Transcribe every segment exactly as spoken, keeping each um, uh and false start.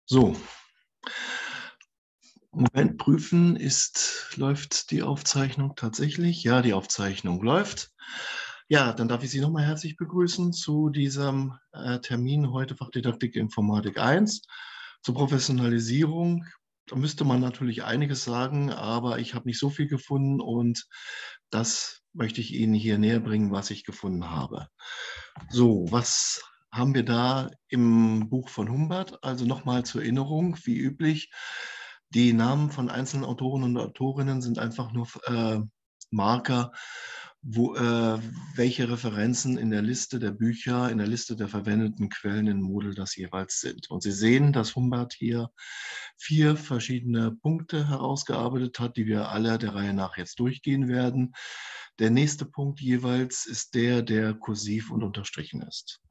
So, Moment prüfen, ist, läuft die Aufzeichnung tatsächlich? Ja, die Aufzeichnung läuft. Ja, dann darf ich Sie nochmal herzlich begrüßen zu diesem äh, Termin heute Fachdidaktik Informatik eins zur Professionalisierung. Da müsste man natürlich einiges sagen, aber ich habe nicht so viel gefunden und das möchte ich Ihnen hier näher bringen, was ich gefunden habe. So, was haben wir da im Buch von Humbert? Also nochmal zur Erinnerung, wie üblich, die Namen von einzelnen Autoren und Autorinnen sind einfach nur äh, Marker, wo, äh, welche Referenzen in der Liste der Bücher, in der Liste der verwendeten Quellen in Moodle das jeweils sind. Und Sie sehen, dass Humbert hier vier verschiedene Punkte herausgearbeitet hat, die wir alle der Reihe nach jetzt durchgehen werden. Der nächste Punkt jeweils ist der, der kursiv und unterstrichen ist.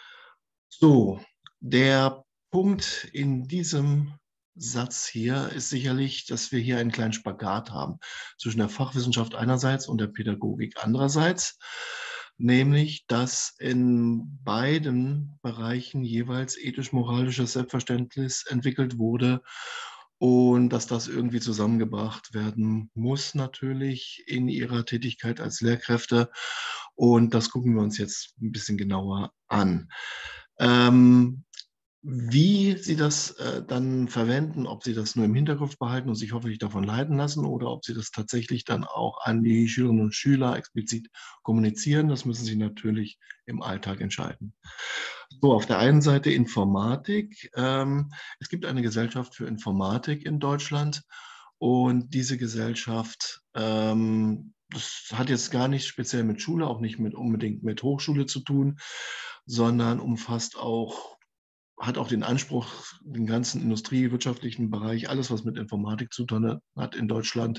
So, der Punkt in diesem Satz hier ist sicherlich, dass wir hier einen kleinen Spagat haben zwischen der Fachwissenschaft einerseits und der Pädagogik andererseits, nämlich, dass in beiden Bereichen jeweils ethisch-moralisches Selbstverständnis entwickelt wurde und dass das irgendwie zusammengebracht werden muss natürlich in ihrer Tätigkeit als Lehrkräfte. Und das gucken wir uns jetzt ein bisschen genauer an. Ähm, wie Sie das äh, dann verwenden, ob Sie das nur im Hinterkopf behalten und sich hoffentlich davon leiten lassen oder ob Sie das tatsächlich dann auch an die Schülerinnen und Schüler explizit kommunizieren, das müssen Sie natürlich im Alltag entscheiden. So, auf der einen Seite Informatik. Ähm, es gibt eine Gesellschaft für Informatik in Deutschland und diese Gesellschaft, ähm, das hat jetzt gar nicht speziell mit Schule, auch nicht mit, unbedingt mit Hochschule zu tun, sondern umfasst auch, hat auch den Anspruch, den ganzen industriewirtschaftlichen Bereich, alles, was mit Informatik zu tun hat in Deutschland,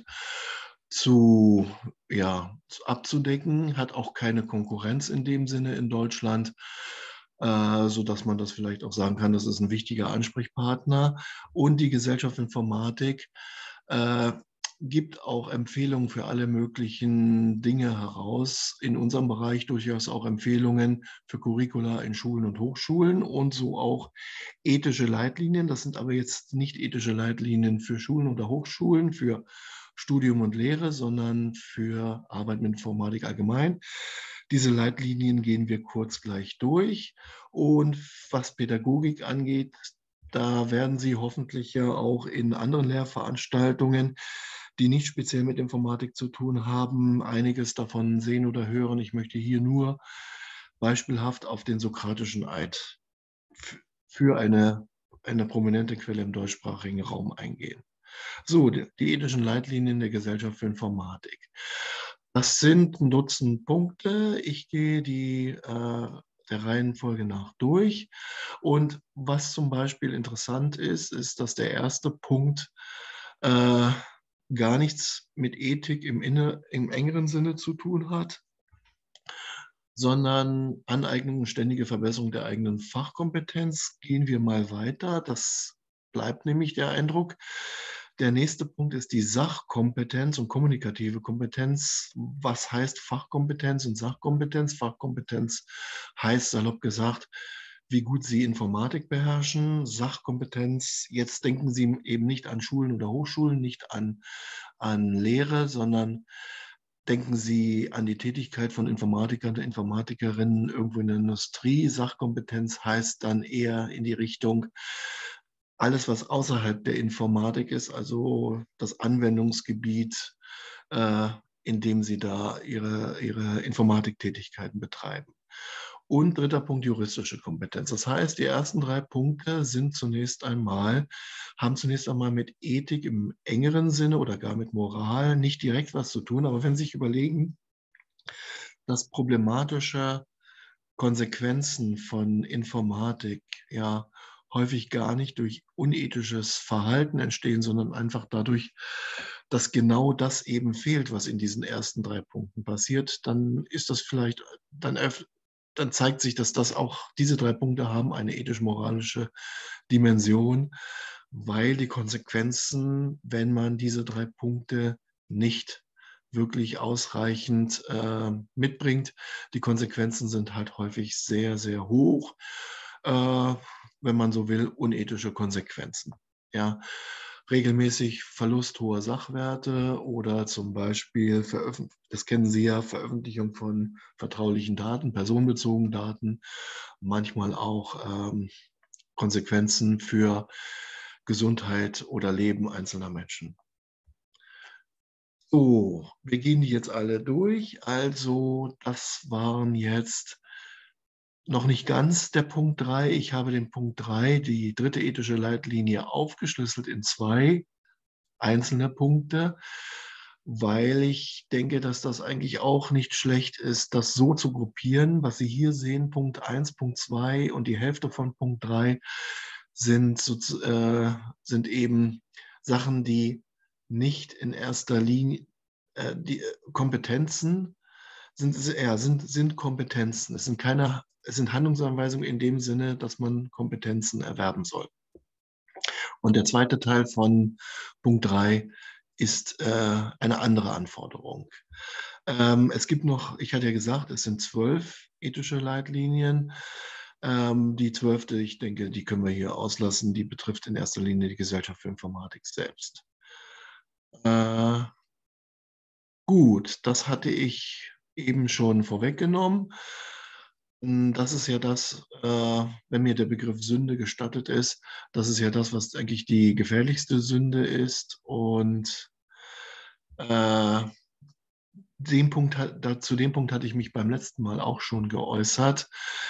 zu, ja, abzudecken, hat auch keine Konkurrenz in dem Sinne in Deutschland, äh, sodass man das vielleicht auch sagen kann, das ist ein wichtiger Ansprechpartner. Und die Gesellschaft Informatik äh, gibt auch Empfehlungen für alle möglichen Dinge heraus. In unserem Bereich durchaus auch Empfehlungen für Curricula in Schulen und Hochschulen und so auch ethische Leitlinien. Das sind aber jetzt nicht ethische Leitlinien für Schulen oder Hochschulen, für Studium und Lehre, sondern für Arbeit mit Informatik allgemein. Diese Leitlinien gehen wir kurz gleich durch. Und was Pädagogik angeht, da werden Sie hoffentlich ja auch in anderen Lehrveranstaltungen, die nicht speziell mit Informatik zu tun haben, einiges davon sehen oder hören. Ich möchte hier nur beispielhaft auf den sokratischen Eid für eine, eine prominente Quelle im deutschsprachigen Raum eingehen. So, die, die ethischen Leitlinien der Gesellschaft für Informatik. Das sind ein Dutzend Punkte. Ich gehe die äh, der Reihenfolge nach durch. Und was zum Beispiel interessant ist, ist, dass der erste Punkt äh, gar nichts mit Ethik im, inne, im engeren Sinne zu tun hat, sondern Aneignung und ständige Verbesserung der eigenen Fachkompetenz. Gehen wir mal weiter. Das bleibt nämlich der Eindruck. Der nächste Punkt ist die Sachkompetenz und kommunikative Kompetenz. Was heißt Fachkompetenz und Sachkompetenz? Fachkompetenz heißt salopp gesagt, wie gut Sie Informatik beherrschen. Sachkompetenz, jetzt denken Sie eben nicht an Schulen oder Hochschulen, nicht an, an Lehre, sondern denken Sie an die Tätigkeit von Informatikern und Informatikerinnen irgendwo in der Industrie. Sachkompetenz heißt dann eher in die Richtung, alles, was außerhalb der Informatik ist, also das Anwendungsgebiet, äh, in dem Sie da Ihre, Ihre Informatiktätigkeiten betreiben. Und dritter Punkt, juristische Kompetenz. Das heißt, die ersten drei Punkte sind zunächst einmal, haben zunächst einmal mit Ethik im engeren Sinne oder gar mit Moral nicht direkt was zu tun. Aber wenn Sie sich überlegen, dass problematische Konsequenzen von Informatik ja häufig gar nicht durch unethisches Verhalten entstehen, sondern einfach dadurch, dass genau das eben fehlt, was in diesen ersten drei Punkten passiert, dann ist das vielleicht, dann, dann zeigt sich, dass das auch, diese drei Punkte haben eine ethisch-moralische Dimension, weil die Konsequenzen, wenn man diese drei Punkte nicht wirklich ausreichend äh, mitbringt. Die Konsequenzen sind halt häufig sehr, sehr hoch. Äh, wenn man so will, unethische Konsequenzen. Ja, regelmäßig Verlust hoher Sachwerte oder zum Beispiel, veröffent- das kennen Sie ja, Veröffentlichung von vertraulichen Daten, personenbezogenen Daten, manchmal auch ähm, Konsequenzen für Gesundheit oder Leben einzelner Menschen. So, wir gehen die jetzt alle durch. Also, das waren jetzt noch nicht ganz der Punkt drei. Ich habe den Punkt drei, die dritte ethische Leitlinie, aufgeschlüsselt in zwei einzelne Punkte, weil ich denke, dass das eigentlich auch nicht schlecht ist, das so zu gruppieren. Was Sie hier sehen, Punkt eins, Punkt zwei und die Hälfte von Punkt drei sind, so, äh, sind eben Sachen, die nicht in erster Linie äh, die äh, Kompetenzen sind, ja, sind, sind Kompetenzen. Es sind keine, es sind Handlungsanweisungen in dem Sinne, dass man Kompetenzen erwerben soll. Und der zweite Teil von Punkt drei ist äh, eine andere Anforderung. Ähm, es gibt noch, ich hatte ja gesagt, es sind zwölf ethische Leitlinien. Ähm, die zwölfte, ich denke, die können wir hier auslassen, die betrifft in erster Linie die Gesellschaft für Informatik selbst. Äh, gut, das hatte ich eben schon vorweggenommen. Das ist ja das, äh, wenn mir der Begriff Sünde gestattet ist, das ist ja das, was eigentlich die gefährlichste Sünde ist. Und äh, den Punkt, da, zu dem Punkt hatte ich mich beim letzten Mal auch schon geäußert,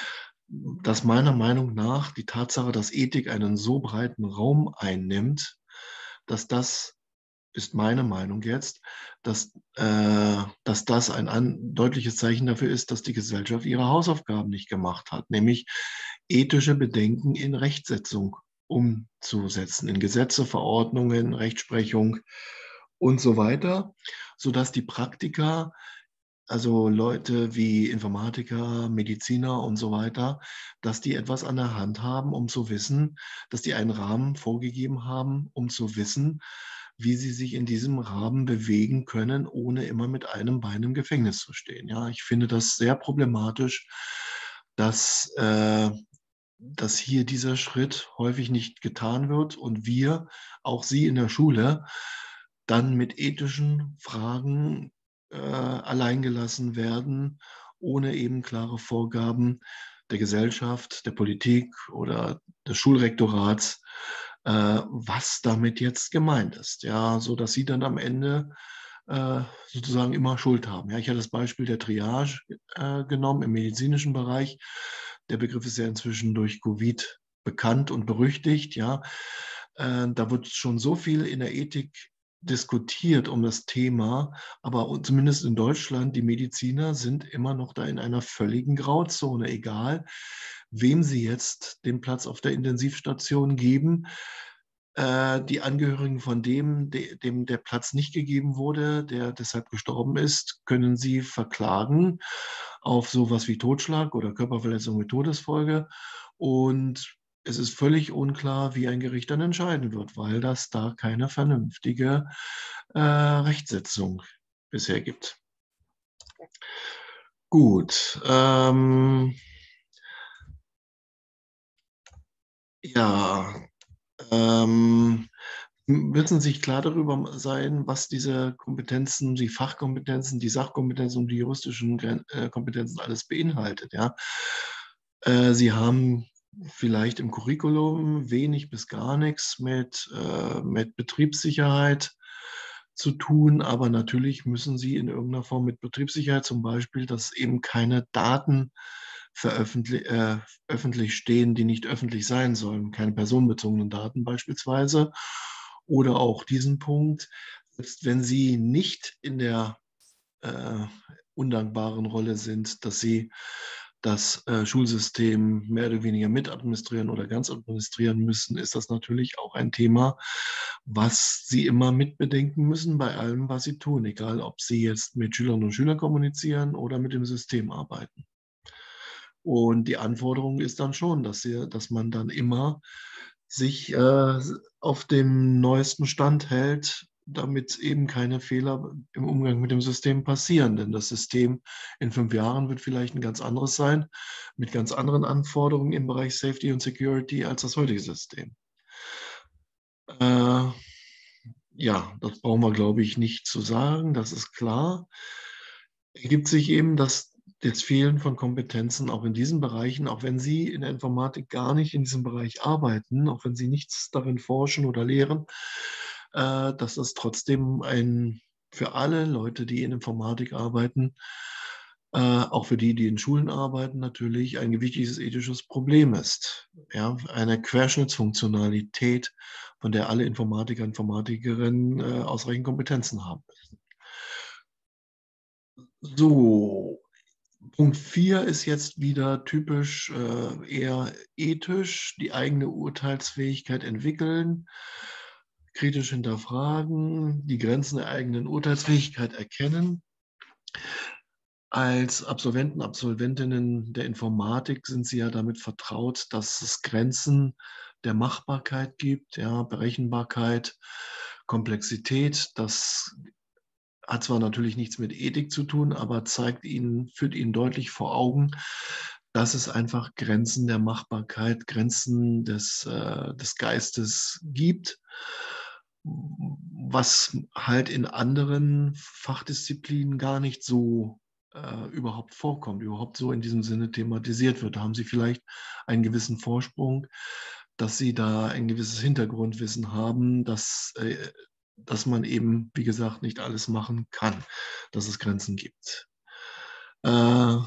dass meiner Meinung nach die Tatsache, dass Ethik einen so breiten Raum einnimmt, dass das ist meine Meinung jetzt, dass, äh, dass das ein an, deutliches Zeichen dafür ist, dass die Gesellschaft ihre Hausaufgaben nicht gemacht hat, nämlich ethische Bedenken in Rechtsetzung umzusetzen, in Gesetze, Verordnungen, Rechtsprechung und so weiter, sodass die Praktiker, also Leute wie Informatiker, Mediziner und so weiter, dass die etwas an der Hand haben, um zu wissen, dass die einen Rahmen vorgegeben haben, um zu wissen, wie sie sich in diesem Rahmen bewegen können, ohne immer mit einem Bein im Gefängnis zu stehen. Ja, ich finde das sehr problematisch, dass, äh, dass hier dieser Schritt häufig nicht getan wird und wir, auch Sie in der Schule, dann mit ethischen Fragen äh, alleingelassen werden, ohne eben klare Vorgaben der Gesellschaft, der Politik oder des Schulrektorats, äh, was damit jetzt gemeint ist. Ja, so dass sie dann am Ende äh, sozusagen immer Schuld haben. Ja, ich hatte das Beispiel der Triage äh, genommen im medizinischen Bereich. Der Begriff ist ja inzwischen durch Covid bekannt und berüchtigt. Ja, äh, da wird schon so viel in der Ethik diskutiert um das Thema, aber zumindest in Deutschland, die Mediziner sind immer noch da in einer völligen Grauzone, egal wem sie jetzt den Platz auf der Intensivstation geben. Äh, die Angehörigen von dem, de, dem der Platz nicht gegeben wurde, der deshalb gestorben ist, können sie verklagen auf sowas wie Totschlag oder Körperverletzung mit Todesfolge. Und es ist völlig unklar, wie ein Gericht dann entscheiden wird, weil das da keine vernünftige äh, Rechtsetzung bisher gibt. Gut. Ähm, ja. Ähm, müssen sich klar darüber sein, was diese Kompetenzen, die Fachkompetenzen, die Sachkompetenzen und die juristischen äh, Kompetenzen alles beinhaltet. Ja. Äh, Sie haben vielleicht im Curriculum wenig bis gar nichts mit, äh, mit Betriebssicherheit zu tun, aber natürlich müssen Sie in irgendeiner Form mit Betriebssicherheit, zum Beispiel, dass eben keine Daten veröffentlich, äh, öffentlich stehen, die nicht öffentlich sein sollen, keine personenbezogenen Daten beispielsweise. Oder auch diesen Punkt, selbst wenn Sie nicht in der äh, undankbaren Rolle sind, dass Sie das äh, Schulsystem mehr oder weniger mit administrieren oder ganz administrieren müssen, ist das natürlich auch ein Thema, was Sie immer mitbedenken müssen bei allem, was Sie tun, egal ob Sie jetzt mit Schülerinnen und Schülern kommunizieren oder mit dem System arbeiten. Und die Anforderung ist dann schon, dass, sie, dass man dann immer sich äh, auf dem neuesten Stand hält damit eben keine Fehler im Umgang mit dem System passieren. Denn das System in fünf Jahren wird vielleicht ein ganz anderes sein, mit ganz anderen Anforderungen im Bereich Safety und Security als das heutige System. Äh, ja, das brauchen wir, glaube ich, nicht zu sagen, das ist klar. Ergibt sich eben, dass das Fehlen von Kompetenzen auch in diesen Bereichen, auch wenn Sie in der Informatik gar nicht in diesem Bereich arbeiten, auch wenn Sie nichts darin forschen oder lehren, äh, dass das trotzdem ein, für alle Leute, die in Informatik arbeiten, äh, auch für die, die in Schulen arbeiten, natürlich ein wichtiges ethisches Problem ist. Ja, eine Querschnittsfunktionalität, von der alle Informatiker und Informatikerinnen äh, ausreichend Kompetenzen haben. So, Punkt vier ist jetzt wieder typisch äh, eher ethisch, die eigene Urteilsfähigkeit entwickeln, kritisch hinterfragen, die Grenzen der eigenen Urteilsfähigkeit erkennen. Als Absolventen, Absolventinnen der Informatik sind Sie ja damit vertraut, dass es Grenzen der Machbarkeit gibt, ja, Berechenbarkeit, Komplexität. Das hat zwar natürlich nichts mit Ethik zu tun, aber zeigt Ihnen, führt Ihnen deutlich vor Augen, dass es einfach Grenzen der Machbarkeit, Grenzen des, äh, des Geistes gibt, was halt in anderen Fachdisziplinen gar nicht so äh, überhaupt vorkommt, überhaupt so in diesem Sinne thematisiert wird. Da haben Sie vielleicht einen gewissen Vorsprung, dass Sie da ein gewisses Hintergrundwissen haben, dass, äh, dass man eben, wie gesagt, nicht alles machen kann, dass es Grenzen gibt. Äh,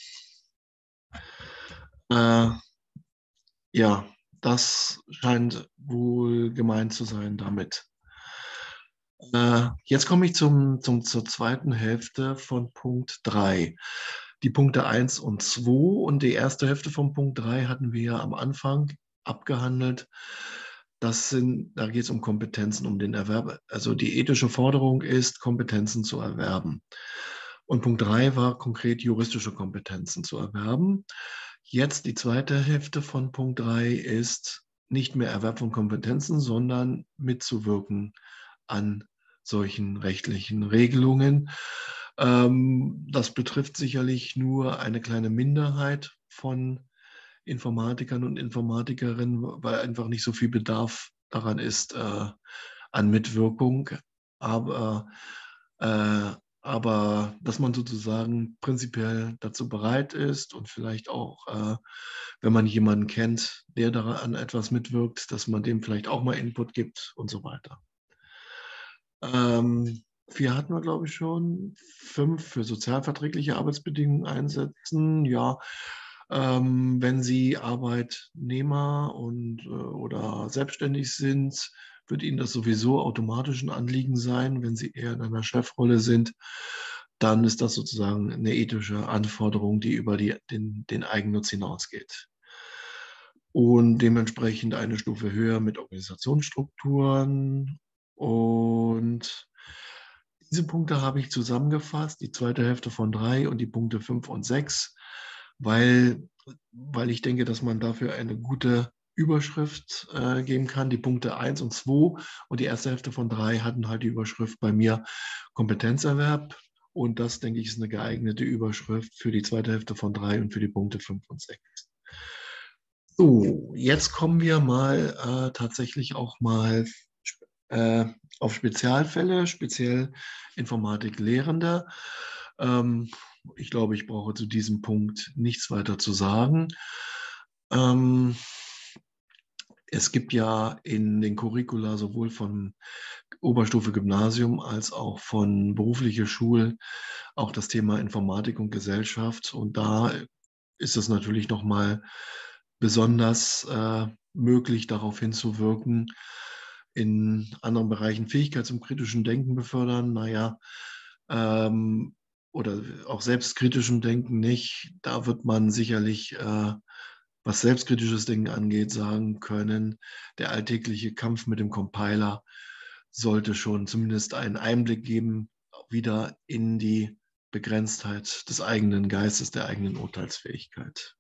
äh, ja, das scheint wohl gemeint zu sein damit. Äh, jetzt komme ich zum, zum, zur zweiten Hälfte von Punkt drei. Die Punkte eins und zwei und die erste Hälfte von Punkt drei hatten wir ja am Anfang abgehandelt. Das sind, da geht es um Kompetenzen, um den Erwerb. Also die ethische Forderung ist, Kompetenzen zu erwerben. Und Punkt drei war konkret juristische Kompetenzen zu erwerben. Jetzt die zweite Hälfte von Punkt drei ist nicht mehr Erwerb von Kompetenzen, sondern mitzuwirken an solchen rechtlichen Regelungen. Ähm, das betrifft sicherlich nur eine kleine Minderheit von Informatikern und Informatikerinnen, weil einfach nicht so viel Bedarf daran ist äh, an Mitwirkung. Aber, äh, aber dass man sozusagen prinzipiell dazu bereit ist und vielleicht auch, äh, wenn man jemanden kennt, der daran etwas mitwirkt, dass man dem vielleicht auch mal Input gibt und so weiter. Ähm, vier hatten wir, glaube ich, schon. Fünf für sozialverträgliche Arbeitsbedingungen einsetzen. Ja, ähm, wenn Sie Arbeitnehmer und, äh, oder selbstständig sind, wird Ihnen das sowieso automatisch ein Anliegen sein. Wenn Sie eher in einer Chefrolle sind, dann ist das sozusagen eine ethische Anforderung, die über die, den, den Eigennutz hinausgeht. Und dementsprechend eine Stufe höher mit Organisationsstrukturen. Und diese Punkte habe ich zusammengefasst, die zweite Hälfte von drei und die Punkte fünf und sechs, weil, weil ich denke, dass man dafür eine gute Überschrift äh, geben kann. Die Punkte eins und zwei und die erste Hälfte von drei hatten halt die Überschrift bei mir Kompetenzerwerb. Und das, denke ich, ist eine geeignete Überschrift für die zweite Hälfte von drei und für die Punkte fünf und sechs. So, jetzt kommen wir mal äh, tatsächlich auch mal äh, auf Spezialfälle, speziell Informatiklehrende. Ähm, ich glaube, ich brauche zu diesem Punkt nichts weiter zu sagen. Ähm, es gibt ja in den Curricula sowohl von Oberstufe Gymnasium als auch von berufliche Schulen auch das Thema Informatik und Gesellschaft. Und da ist es natürlich nochmal besonders äh, möglich, darauf hinzuwirken, in anderen Bereichen Fähigkeit zum kritischen Denken befördern. Naja, ähm, oder auch selbstkritischem Denken nicht. Da wird man sicherlich, äh, was selbstkritisches Denken angeht, sagen können, der alltägliche Kampf mit dem Compiler sollte schon zumindest einen Einblick geben, wieder in die Begrenztheit des eigenen Geistes, der eigenen Urteilsfähigkeit.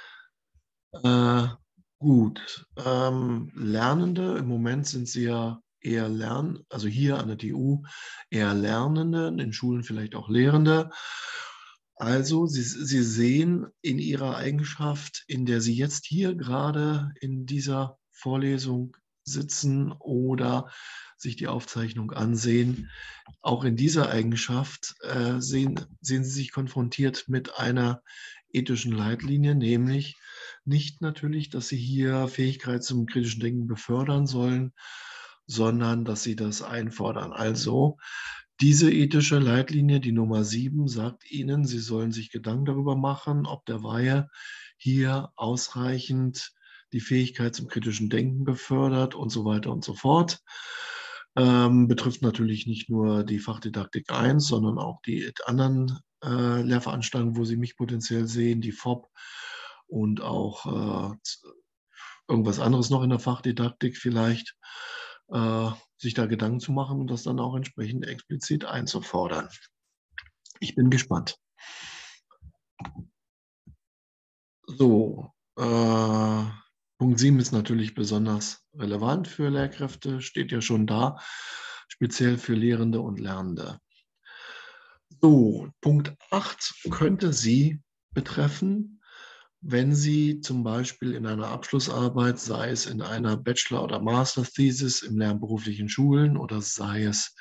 Äh, gut, ähm, Lernende, im Moment sind sie ja eher lernen, also hier an der T U eher Lernende, in Schulen vielleicht auch Lehrende. Also Sie, Sie sehen in Ihrer Eigenschaft, in der Sie jetzt hier gerade in dieser Vorlesung sitzen oder sich die Aufzeichnung ansehen, auch in dieser Eigenschaft äh, sehen, sehen Sie sich konfrontiert mit einer ethischen Leitlinie, nämlich nicht natürlich, dass Sie hier Fähigkeit zum kritischen Denken befördern sollen, sondern dass Sie das einfordern. Also diese ethische Leitlinie, die Nummer sieben, sagt Ihnen, Sie sollen sich Gedanken darüber machen, ob der Weihe hier ausreichend die Fähigkeit zum kritischen Denken befördert und so weiter und so fort. Ähm, betrifft natürlich nicht nur die Fachdidaktik eins, sondern auch die anderen äh, Lehrveranstaltungen, wo Sie mich potenziell sehen, die F O P und auch äh, irgendwas anderes noch in der Fachdidaktik vielleicht, äh, sich da Gedanken zu machen und das dann auch entsprechend explizit einzufordern. Ich bin gespannt. So, äh, Punkt sieben ist natürlich besonders relevant für Lehrkräfte, steht ja schon da, speziell für Lehrende und Lernende. So, Punkt acht könnte Sie betreffen, wenn Sie zum Beispiel in einer Abschlussarbeit, sei es in einer Bachelor- oder Master-Thesis in lernberuflichen Schulen oder sei es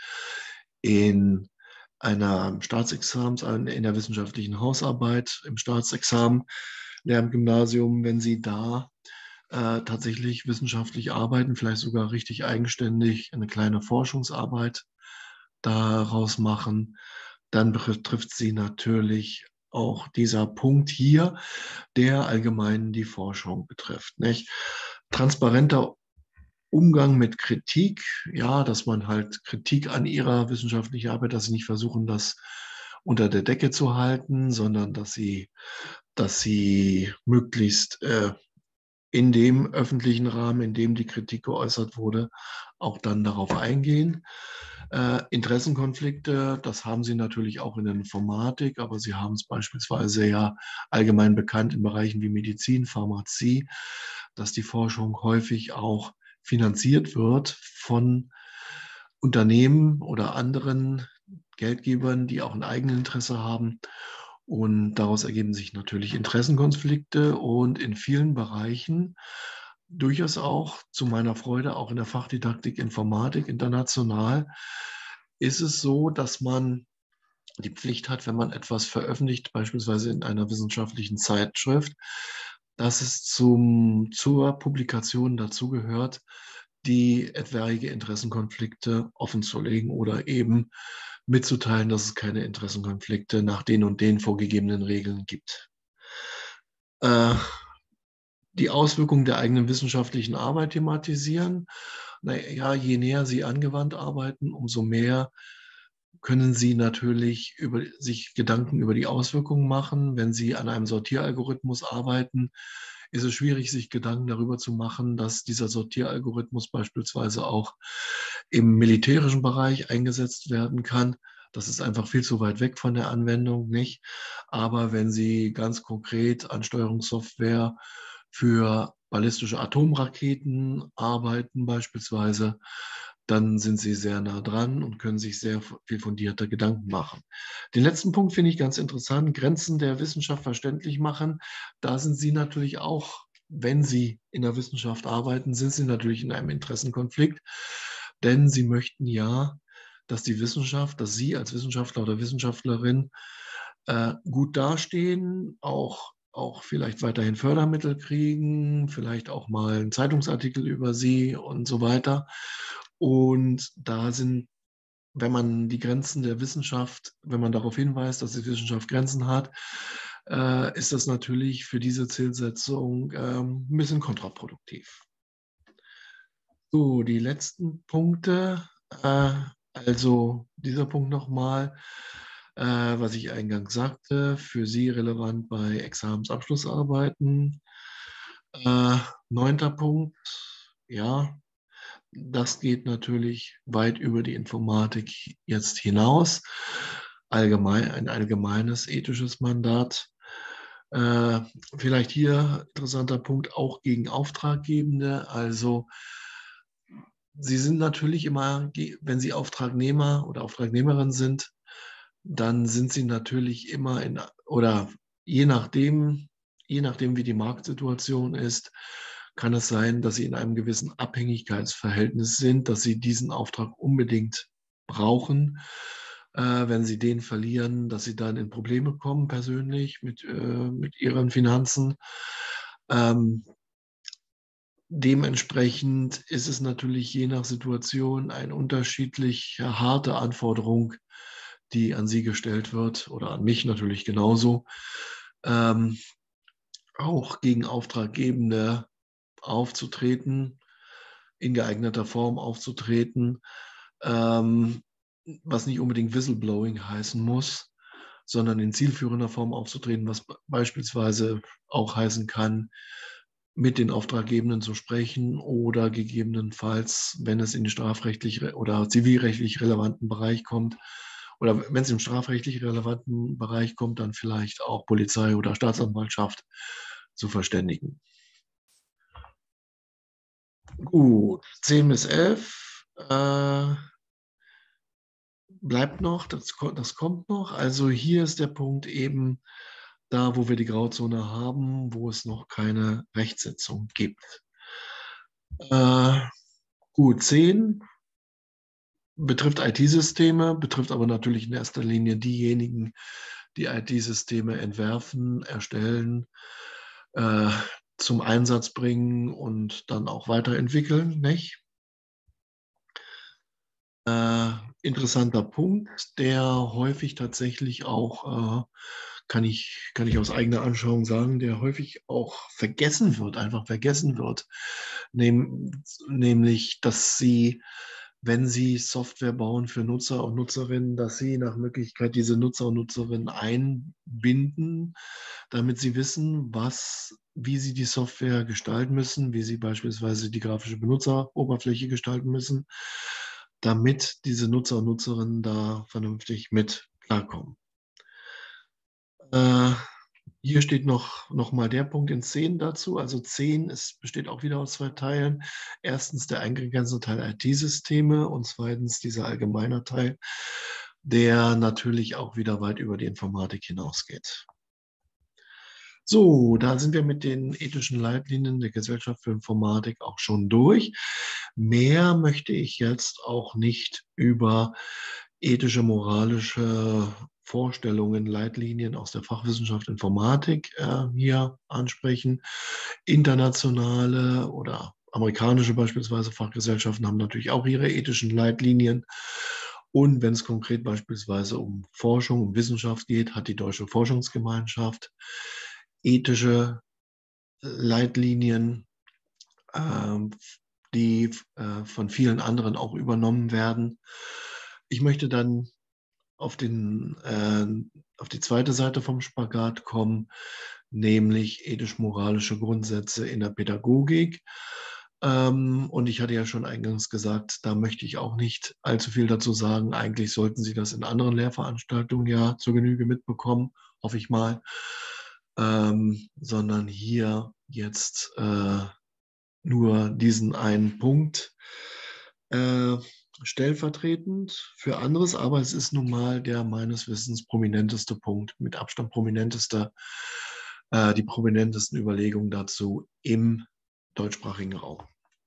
in einer Staatsexamen, in der wissenschaftlichen Hausarbeit, im Staatsexamen, Lehramtsgymnasium, wenn Sie da äh, tatsächlich wissenschaftlich arbeiten, vielleicht sogar richtig eigenständig eine kleine Forschungsarbeit daraus machen, dann betrifft Sie natürlich auch dieser Punkt hier, der allgemein die Forschung betrifft. Nicht? Transparenter Umgang mit Kritik, ja, dass man halt Kritik an ihrer wissenschaftlichen Arbeit, dass sie nicht versuchen, das unter der Decke zu halten, sondern dass sie, dass sie möglichst äh, in dem öffentlichen Rahmen, in dem die Kritik geäußert wurde, auch dann darauf eingehen. Äh, Interessenkonflikte, das haben Sie natürlich auch in der Informatik, aber Sie haben es beispielsweise ja allgemein bekannt in Bereichen wie Medizin, Pharmazie, dass die Forschung häufig auch finanziert wird von Unternehmen oder anderen Geldgebern, die auch ein Eigeninteresse haben. Und daraus ergeben sich natürlich Interessenkonflikte und in vielen Bereichen durchaus auch zu meiner Freude, auch in der Fachdidaktik Informatik international, ist es so, dass man die Pflicht hat, wenn man etwas veröffentlicht, beispielsweise in einer wissenschaftlichen Zeitschrift, dass es zum, zur Publikation dazugehört, die etwaige Interessenkonflikte offenzulegen oder eben mitzuteilen, dass es keine Interessenkonflikte nach den und den vorgegebenen Regeln gibt. Äh, die Auswirkungen der eigenen wissenschaftlichen Arbeit thematisieren. Naja, je näher Sie angewandt arbeiten, umso mehr können Sie natürlich über, sich Gedanken über die Auswirkungen machen. Wenn Sie an einem Sortieralgorithmus arbeiten, ist es schwierig, sich Gedanken darüber zu machen, dass dieser Sortieralgorithmus beispielsweise auch im militärischen Bereich eingesetzt werden kann. Das ist einfach viel zu weit weg von der Anwendung, nicht? Aber wenn Sie ganz konkret an Steuerungssoftware für ballistische Atomraketen arbeiten beispielsweise, dann sind Sie sehr nah dran und können sich sehr viel fundierter Gedanken machen. Den letzten Punkt finde ich ganz interessant, Grenzen der Wissenschaft verständlich machen. Da sind Sie natürlich auch, wenn Sie in der Wissenschaft arbeiten, sind Sie natürlich in einem Interessenkonflikt, denn Sie möchten ja, dass die Wissenschaft, dass Sie als Wissenschaftler oder Wissenschaftlerin äh, gut dastehen, auch auch vielleicht weiterhin Fördermittel kriegen, vielleicht auch mal einen Zeitungsartikel über sie und so weiter. Und da sind, wenn man die Grenzen der Wissenschaft, wenn man darauf hinweist, dass die Wissenschaft Grenzen hat, äh, ist das natürlich für diese Zielsetzung ähm, ein bisschen kontraproduktiv. So, die letzten Punkte, äh, also dieser Punkt nochmal, äh, was ich eingangs sagte, für Sie relevant bei Examensabschlussarbeiten. Äh, neunter Punkt, ja, das geht natürlich weit über die Informatik jetzt hinaus. Allgemein, ein allgemeines ethisches Mandat. Äh, vielleicht hier interessanter Punkt auch gegen Auftraggebende. Also Sie sind natürlich immer, wenn Sie Auftragnehmer oder Auftragnehmerin sind, dann sind Sie natürlich immer in, oder je nachdem, je nachdem, wie die Marktsituation ist, kann es sein, dass Sie in einem gewissen Abhängigkeitsverhältnis sind, dass Sie diesen Auftrag unbedingt brauchen. Äh, wenn Sie den verlieren, dass Sie dann in Probleme kommen persönlich mit, äh, mit Ihren Finanzen. Ähm, Dementsprechend ist es natürlich je nach Situation eine unterschiedlich harte Anforderung, die an Sie gestellt wird oder an mich natürlich genauso, ähm, auch gegen Auftraggebende aufzutreten, in geeigneter Form aufzutreten, ähm, was nicht unbedingt Whistleblowing heißen muss, sondern in zielführender Form aufzutreten, was beispielsweise auch heißen kann, mit den Auftraggebenden zu sprechen oder gegebenenfalls, wenn es in den strafrechtlich oder zivilrechtlich relevanten Bereich kommt, oder wenn es im strafrechtlich relevanten Bereich kommt, dann vielleicht auch Polizei oder Staatsanwaltschaft zu verständigen. Gut, zehn bis elf äh, bleibt noch, das, das kommt noch. Also hier ist der Punkt eben da, wo wir die Grauzone haben, wo es noch keine Rechtsetzung gibt. Äh, gut, zehn betrifft I T-Systeme, betrifft aber natürlich in erster Linie diejenigen, die I T-Systeme entwerfen, erstellen, äh, zum Einsatz bringen und dann auch weiterentwickeln, nicht? Äh, interessanter Punkt, der häufig tatsächlich auch, äh, kann ich, kann ich aus eigener Anschauung sagen, der häufig auch vergessen wird, einfach vergessen wird. Nehm, nämlich, dass Sie, wenn Sie Software bauen für Nutzer und Nutzerinnen, dass Sie nach Möglichkeit diese Nutzer und Nutzerinnen einbinden, damit Sie wissen, was, wie Sie die Software gestalten müssen, wie Sie beispielsweise die grafische Benutzeroberfläche gestalten müssen, damit diese Nutzer und Nutzerinnen da vernünftig mit klarkommen. Äh, hier steht noch, noch mal der Punkt in zehn dazu. Also zehn ist, besteht auch wieder aus zwei Teilen. Erstens der eingegrenzte Teil I T-Systeme und zweitens dieser allgemeine Teil, der natürlich auch wieder weit über die Informatik hinausgeht. So, da sind wir mit den ethischen Leitlinien der Gesellschaft für Informatik auch schon durch. Mehr möchte ich jetzt auch nicht über ethische, moralische Vorstellungen, Leitlinien aus der Fachwissenschaft Informatik äh, hier ansprechen. Internationale oder amerikanische beispielsweise Fachgesellschaften haben natürlich auch ihre ethischen Leitlinien. Und wenn es konkret beispielsweise um Forschung, um Wissenschaft geht, hat die Deutsche Forschungsgemeinschaft ethische Leitlinien, äh, die äh, von vielen anderen auch übernommen werden. Ich möchte dann auf, den, äh, auf die zweite Seite vom Spagat kommen, nämlich ethisch-moralische Grundsätze in der Pädagogik. Ähm, und ich hatte ja schon eingangs gesagt, da möchte ich auch nicht allzu viel dazu sagen. Eigentlich sollten Sie das in anderen Lehrveranstaltungen ja zur Genüge mitbekommen, hoffe ich mal. Ähm, sondern hier jetzt äh, nur diesen einen Punkt äh, stellvertretend für anderes, aber es ist nun mal der meines Wissens prominenteste Punkt, mit Abstand prominenteste, äh, die prominentesten Überlegungen dazu im deutschsprachigen Raum.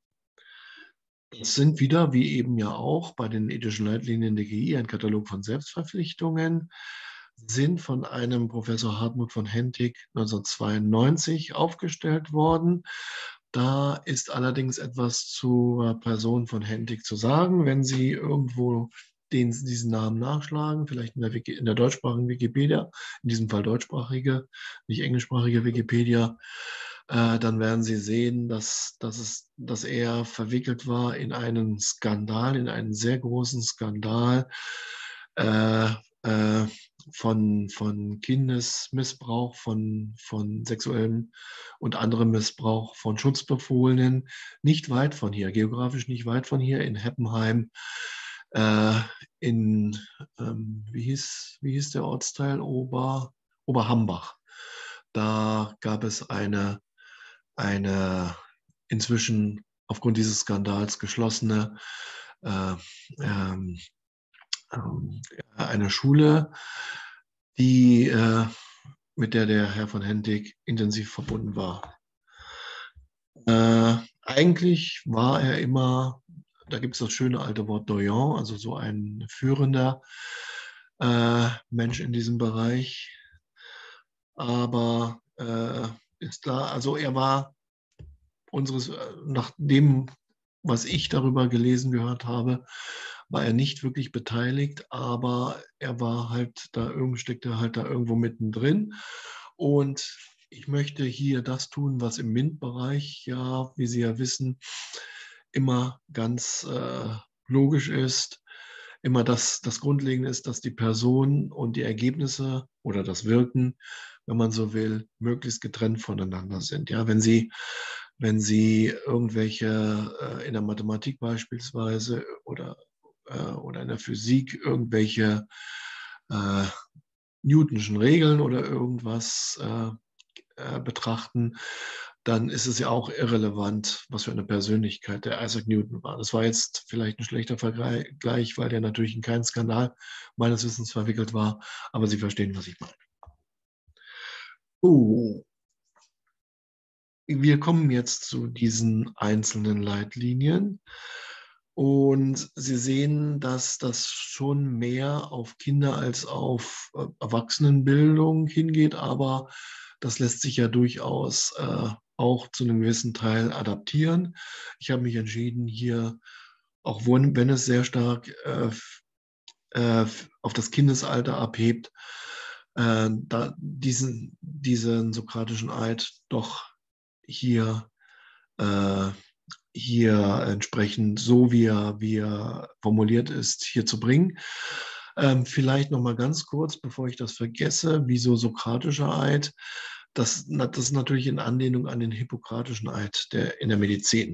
Es sind wieder, wie eben ja auch bei den ethischen Leitlinien der G I, ein Katalog von Selbstverpflichtungen, sind von einem Professor Hartmut von Hentig neunzehnhundertzweiundneunzig aufgestellt worden. Da ist allerdings etwas zur Person von Hentig zu sagen. Wenn Sie irgendwo den, diesen Namen nachschlagen, vielleicht in der, Wiki, in der deutschsprachigen Wikipedia, in diesem Fall deutschsprachige, nicht englischsprachige Wikipedia, äh, dann werden Sie sehen, dass, dass, es, dass er verwickelt war in einen Skandal, in einen sehr großen Skandal, äh, äh, von, von Kindesmissbrauch, von, von sexuellem und anderem Missbrauch von Schutzbefohlenen, nicht weit von hier, geografisch nicht weit von hier, in Heppenheim, äh, in, ähm, wie, hieß, wie hieß der Ortsteil? Ober, Oberhambach. Da gab es eine, eine inzwischen aufgrund dieses Skandals geschlossene äh, ähm, ähm, eine Schule, die, äh, mit der der Herr von Hentig intensiv verbunden war. Äh, eigentlich war er immer, da gibt es das schöne alte Wort Doyen, also so ein führender äh, Mensch in diesem Bereich. Aber äh, ist da, also er war unseres, äh, nach dem, was ich darüber gelesen gehört habe, war er nicht wirklich beteiligt, aber er war halt da irgendwo, steckte halt da irgendwo mittendrin. Und ich möchte hier das tun, was im MINT-Bereich ja, wie Sie ja wissen, immer ganz äh, logisch ist. Immer das, das Grundlegende ist, dass die Person und die Ergebnisse oder das Wirken, wenn man so will, möglichst getrennt voneinander sind. Ja, wenn Sie, wenn Sie irgendwelche äh, in der Mathematik beispielsweise oder, äh, oder in der Physik irgendwelche äh, Newtonschen Regeln oder irgendwas äh, äh, betrachten, dann ist es ja auch irrelevant, was für eine Persönlichkeit der Isaac Newton war. Das war jetzt vielleicht ein schlechter Vergleich, weil der natürlich in keinen Skandal meines Wissens verwickelt war, aber Sie verstehen, was ich meine. Oh, wir kommen jetzt zu diesen einzelnen Leitlinien. Und Sie sehen, dass das schon mehr auf Kinder als auf äh, Erwachsenenbildung hingeht, aber das lässt sich ja durchaus äh, auch zu einem gewissen Teil adaptieren. Ich habe mich entschieden, hier, auch wenn, wenn es sehr stark äh, äh, auf das Kindesalter abhebt, äh, da diesen, diesen sokratischen Eid doch hier äh, hier entsprechend so, wie er, wie er formuliert ist, hier zu bringen. Ähm, vielleicht noch mal ganz kurz, bevor ich das vergesse, wieso sokratischer Eid? Das, das ist natürlich in Anlehnung an den hippokratischen Eid der, in der Medizin.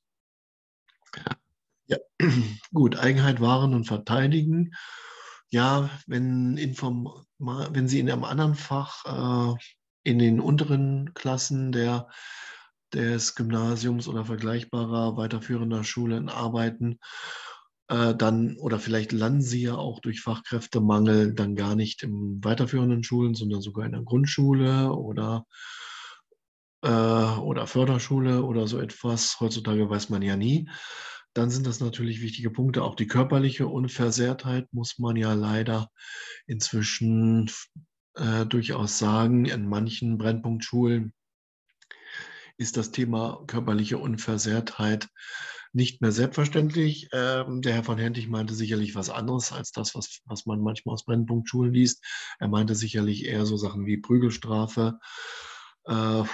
Ja, gut, Eigenheit wahren und verteidigen. Ja, wenn, Inform wenn Sie in einem anderen Fach, äh, in den unteren Klassen der, des Gymnasiums oder vergleichbarer weiterführender Schulen arbeiten, äh, dann, oder vielleicht landen Sie ja auch durch Fachkräftemangel dann gar nicht in weiterführenden Schulen, sondern sogar in der Grundschule oder, äh, oder Förderschule oder so etwas. Heutzutage weiß man ja nie. Dann sind das natürlich wichtige Punkte. Auch die körperliche Unversehrtheit muss man ja leider inzwischen äh, durchaus sagen. In manchen Brennpunktschulen ist das Thema körperliche Unversehrtheit nicht mehr selbstverständlich. Ähm, der Herr von Hentig meinte sicherlich was anderes als das, was, was man manchmal aus Brennpunktschulen liest. Er meinte sicherlich eher so Sachen wie Prügelstrafe. Äh,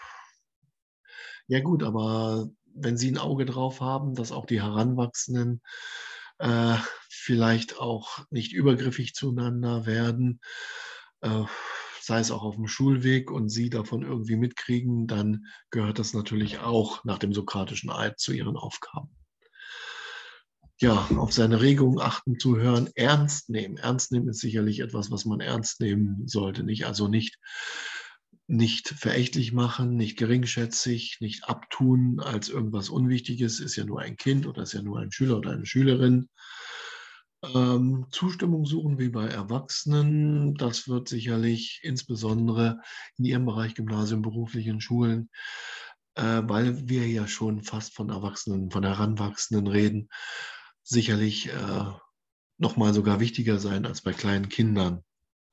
ja gut, aber wenn Sie ein Auge drauf haben, dass auch die Heranwachsenden äh, vielleicht auch nicht übergriffig zueinander werden, äh, sei es auch auf dem Schulweg und Sie davon irgendwie mitkriegen, dann gehört das natürlich auch nach dem sokratischen Eid zu Ihren Aufgaben. Ja, auf seine Regungen achten, zuhören, ernst nehmen. Ernst nehmen ist sicherlich etwas, was man ernst nehmen sollte. Nicht, also nicht, nicht verächtlich machen, nicht geringschätzig, nicht abtun als irgendwas Unwichtiges, ist ja nur ein Kind oder ist ja nur ein Schüler oder eine Schülerin. Ähm, Zustimmung suchen wie bei Erwachsenen, das wird sicherlich insbesondere in Ihrem Bereich Gymnasium, beruflichen Schulen, äh, weil wir ja schon fast von Erwachsenen, von Heranwachsenden reden, sicherlich äh, nochmal sogar wichtiger sein als bei kleinen Kindern.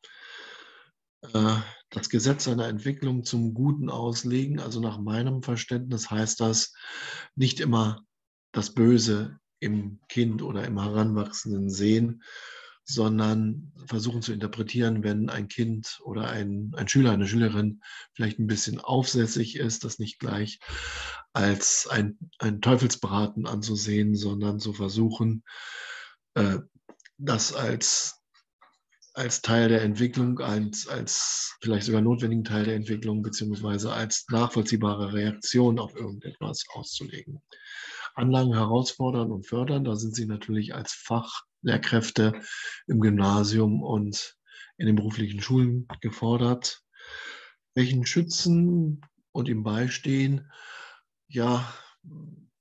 Äh, das Gesetz seiner Entwicklung zum Guten auslegen, also nach meinem Verständnis heißt das, nicht immer das Böse im Kind oder im Heranwachsenden sehen, sondern versuchen zu interpretieren, wenn ein Kind oder ein, ein Schüler, eine Schülerin vielleicht ein bisschen aufsässig ist, das nicht gleich als ein, ein Teufelsbraten anzusehen, sondern zu versuchen, äh, das als als Teil der Entwicklung, als, als vielleicht sogar notwendigen Teil der Entwicklung, beziehungsweise als nachvollziehbare Reaktion auf irgendetwas auszulegen. Anlagen herausfordern und fördern, da sind Sie natürlich als Fachlehrkräfte im Gymnasium und in den beruflichen Schulen gefordert. Welchen schützen und ihm beistehen? Ja,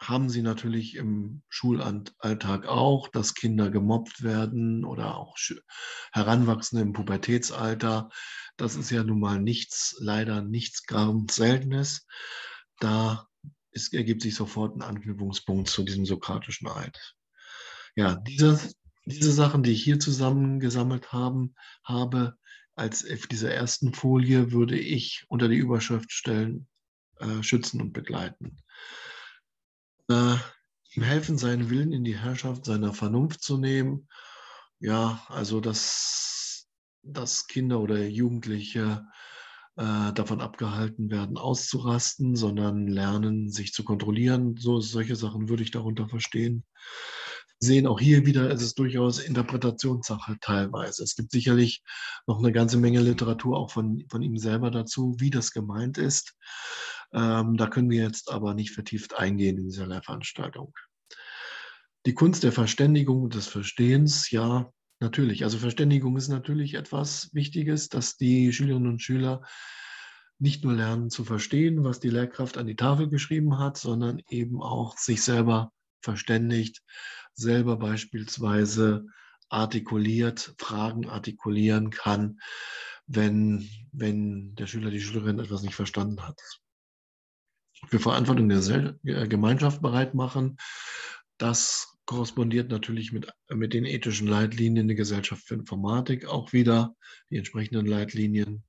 haben sie natürlich im Schulalltag auch, dass Kinder gemobbt werden oder auch Heranwachsende im Pubertätsalter. Das ist ja nun mal nichts, leider nichts ganz Seltenes. Da ist, ergibt sich sofort ein Anknüpfungspunkt zu diesem sokratischen Eid. Ja, diese, diese Sachen, die ich hier zusammengesammelt haben, habe, als auf dieser ersten Folie würde ich unter die Überschrift stellen, äh, schützen und begleiten. Äh, ihm helfen, seinen Willen in die Herrschaft seiner Vernunft zu nehmen. Ja, also dass, dass Kinder oder Jugendliche äh, davon abgehalten werden, auszurasten, sondern lernen, sich zu kontrollieren. So, solche Sachen würde ich darunter verstehen. Sehen auch hier wieder, es ist durchaus Interpretationssache teilweise. Es gibt sicherlich noch eine ganze Menge Literatur auch von, von ihm selber dazu, wie das gemeint ist. Ähm, da können wir jetzt aber nicht vertieft eingehen in dieser Lehrveranstaltung. Die Kunst der Verständigung und des Verstehens, ja, natürlich. Also Verständigung ist natürlich etwas Wichtiges, dass die Schülerinnen und Schüler nicht nur lernen zu verstehen, was die Lehrkraft an die Tafel geschrieben hat, sondern eben auch sich selber verständigt, selber beispielsweise artikuliert, Fragen artikulieren kann, wenn, wenn der Schüler, die Schülerin etwas nicht verstanden hat. Für Verantwortung der Gemeinschaft bereit machen, das korrespondiert natürlich mit, mit den ethischen Leitlinien der Gesellschaft für Informatik auch wieder, die entsprechenden Leitlinien,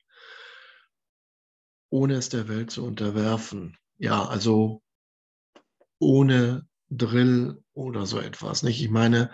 ohne es der Welt zu unterwerfen. Ja, also ohne Drill oder so etwas. Nicht? Ich meine,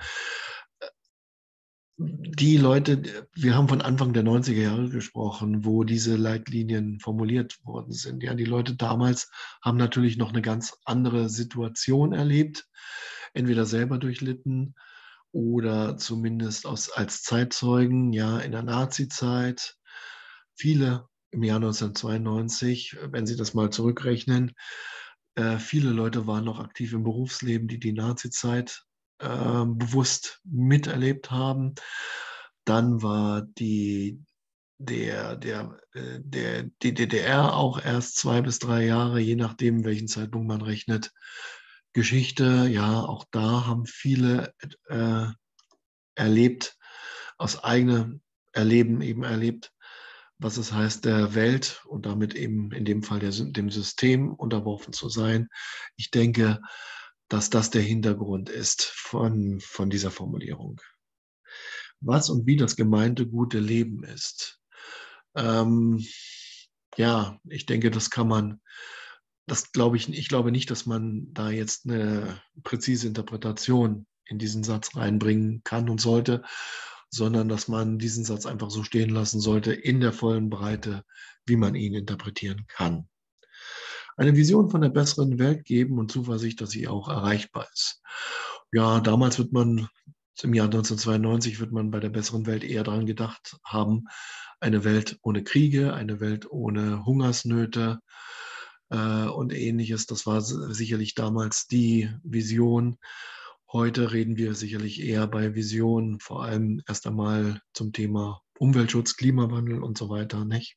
die Leute, wir haben von Anfang der neunziger Jahre gesprochen, wo diese Leitlinien formuliert worden sind. Ja, die Leute damals haben natürlich noch eine ganz andere Situation erlebt, entweder selber durchlitten oder zumindest aus, als Zeitzeugen, ja, in der Nazi-Zeit. Viele im Jahr neunzehnhundertzweiundneunzig, wenn Sie das mal zurückrechnen, äh, viele Leute waren noch aktiv im Berufsleben, die die Nazi-Zeit äh, bewusst miterlebt haben. Dann war die, der, der, äh, der, die D D R auch erst zwei bis drei Jahre, je nachdem, welchen Zeitpunkt man rechnet. Geschichte, ja, auch da haben viele äh, erlebt, aus eigenem Erleben eben erlebt, was es heißt, der Welt und damit eben in dem Fall der, dem System unterworfen zu sein. Ich denke, dass das der Hintergrund ist von, von dieser Formulierung. Was und wie das gemeinte gute Leben ist. Ähm, ja, ich denke, das kann man, das glaube ich, ich glaube nicht, dass man da jetzt eine präzise Interpretation in diesen Satz reinbringen kann und sollte, sondern dass man diesen Satz einfach so stehen lassen sollte in der vollen Breite, wie man ihn interpretieren kann. Eine Vision von der besseren Welt geben und Zuversicht, dass sie auch erreichbar ist. Ja, damals wird man, im Jahr neunzehnhundertzweiundneunzig wird man bei der besseren Welt eher daran gedacht haben, eine Welt ohne Kriege, eine Welt ohne Hungersnöte äh, und ähnliches. Das war sicherlich damals die Vision. Heute reden wir sicherlich eher bei Visionen, vor allem erst einmal zum Thema Umweltschutz, Klimawandel und so weiter, nicht?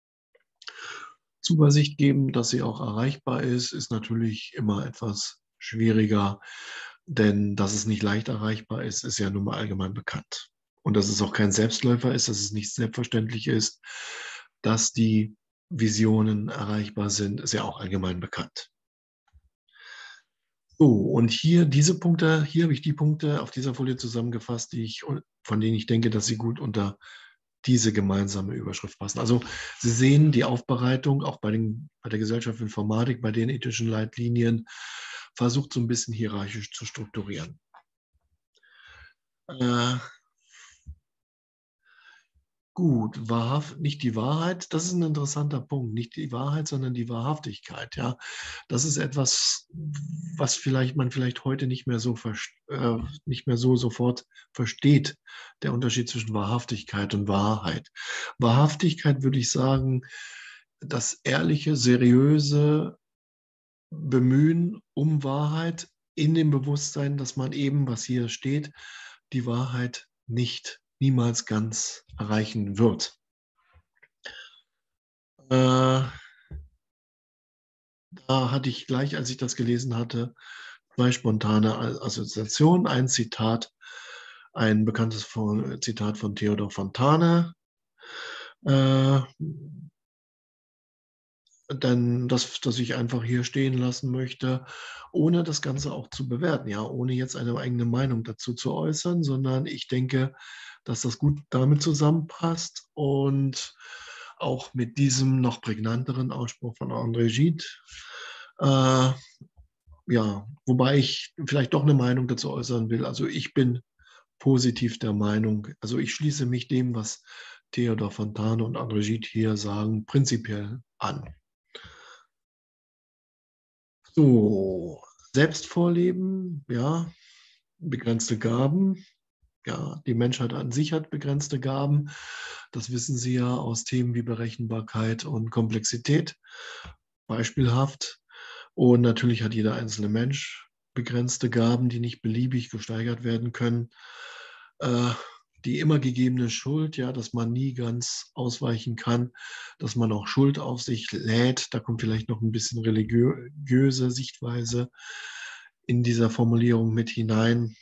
Zuversicht geben, dass sie auch erreichbar ist, ist natürlich immer etwas schwieriger, denn dass es nicht leicht erreichbar ist, ist ja nun mal allgemein bekannt. Und dass es auch kein Selbstläufer ist, dass es nicht selbstverständlich ist, dass die Visionen erreichbar sind, ist ja auch allgemein bekannt. So, und hier diese Punkte, hier habe ich die Punkte auf dieser Folie zusammengefasst, die ich, von denen ich denke, dass sie gut unter diese gemeinsame Überschrift passen. Also Sie sehen die Aufbereitung auch bei, den, bei der Gesellschaft für Informatik, bei den ethischen Leitlinien, versucht so ein bisschen hierarchisch zu strukturieren. Äh, Gut, wahrhaft, nicht die Wahrheit, das ist ein interessanter Punkt. Nicht die Wahrheit, sondern die Wahrhaftigkeit. Ja, das ist etwas, was vielleicht man vielleicht heute nicht mehr so äh, nicht mehr so sofort versteht. Der Unterschied zwischen Wahrhaftigkeit und Wahrheit. Wahrhaftigkeit würde ich sagen, das ehrliche, seriöse Bemühen um Wahrheit in dem Bewusstsein, dass man eben, was hier steht, die Wahrheit nicht niemals ganz erreichen wird. Äh, da hatte ich gleich, als ich das gelesen hatte, zwei spontane Assoziationen. Ein Zitat, ein bekanntes von, Zitat von Theodor Fontane. Äh, dann das, das ich einfach hier stehen lassen möchte, ohne das Ganze auch zu bewerten, ja, ohne jetzt eine eigene Meinung dazu zu äußern, sondern ich denke, dass das gut damit zusammenpasst und auch mit diesem noch prägnanteren Ausspruch von André Gide. Äh, ja, wobei ich vielleicht doch eine Meinung dazu äußern will. Also ich bin positiv der Meinung, also ich schließe mich dem, was Theodor Fontane und André Gide hier sagen, prinzipiell an. So, Selbstvorleben, ja, begrenzte Gaben. Ja, die Menschheit an sich hat begrenzte Gaben. Das wissen Sie ja aus Themen wie Berechenbarkeit und Komplexität. Beispielhaft. Und natürlich hat jeder einzelne Mensch begrenzte Gaben, die nicht beliebig gesteigert werden können. Äh, die immer gegebene Schuld, ja, dass man nie ganz ausweichen kann, dass man auch Schuld auf sich lädt. Da kommt vielleicht noch ein bisschen religiöse Sichtweise in dieser Formulierung mit hinein.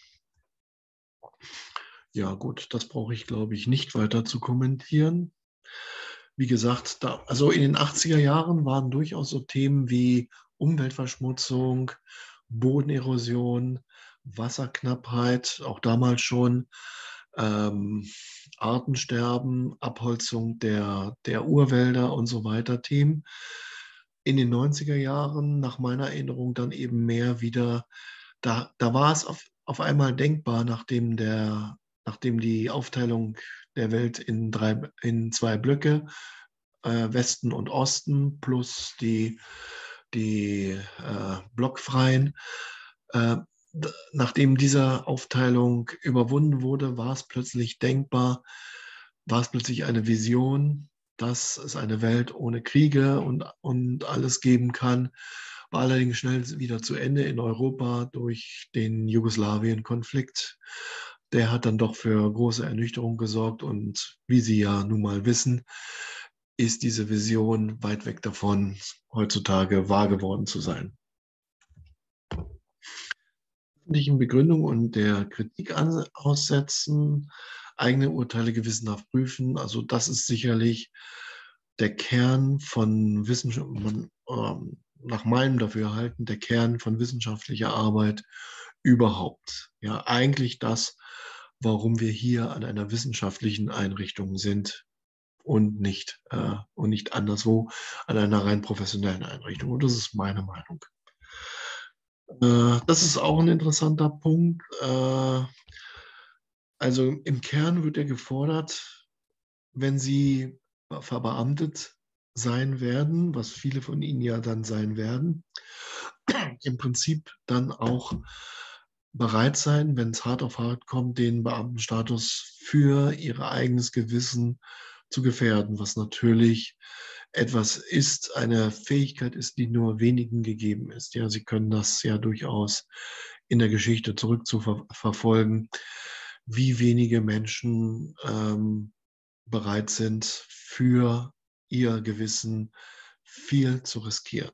Ja, gut, das brauche ich, glaube ich, nicht weiter zu kommentieren. Wie gesagt, da, also in den achtziger Jahren waren durchaus so Themen wie Umweltverschmutzung, Bodenerosion, Wasserknappheit, auch damals schon, ähm, Artensterben, Abholzung der, der Urwälder und so weiter Themen. In den neunziger Jahren, nach meiner Erinnerung, dann eben mehr wieder, da, da war es auf, auf einmal denkbar, nachdem, der, nachdem die Aufteilung der Welt in, drei, in zwei Blöcke, äh, Westen und Osten, plus die, die äh, Blockfreien, äh, nachdem diese Aufteilung überwunden wurde, war es plötzlich denkbar, war es plötzlich eine Vision, dass es eine Welt ohne Kriege und, und alles geben kann. War allerdings schnell wieder zu Ende in Europa durch den Jugoslawien-Konflikt. Der hat dann doch für große Ernüchterung gesorgt und wie Sie ja nun mal wissen, ist diese Vision weit weg davon, heutzutage wahr geworden zu sein. Öffentlichen Begründung und der Kritik aussetzen, eigene Urteile gewissenhaft prüfen. Also das ist sicherlich der Kern von Wissenschaft, ähm, nach meinem Dafürhalten, der Kern von wissenschaftlicher Arbeit überhaupt. Ja, eigentlich das, warum wir hier an einer wissenschaftlichen Einrichtung sind und nicht, äh, und nicht anderswo an einer rein professionellen Einrichtung. Und das ist meine Meinung. Äh, das ist auch ein interessanter Punkt. Äh, also im Kern wird ja gefordert, wenn Sie verbeamtet sein werden, was viele von Ihnen ja dann sein werden, im Prinzip dann auch bereit sein, wenn es hart auf hart kommt, den Beamtenstatus für Ihr eigenes Gewissen zu gefährden, was natürlich etwas ist, eine Fähigkeit ist, die nur wenigen gegeben ist. Ja, Sie können das ja durchaus in der Geschichte zurückzuverfolgen, wie wenige Menschen ähm, bereit sind, für ihr Gewissen viel zu riskieren.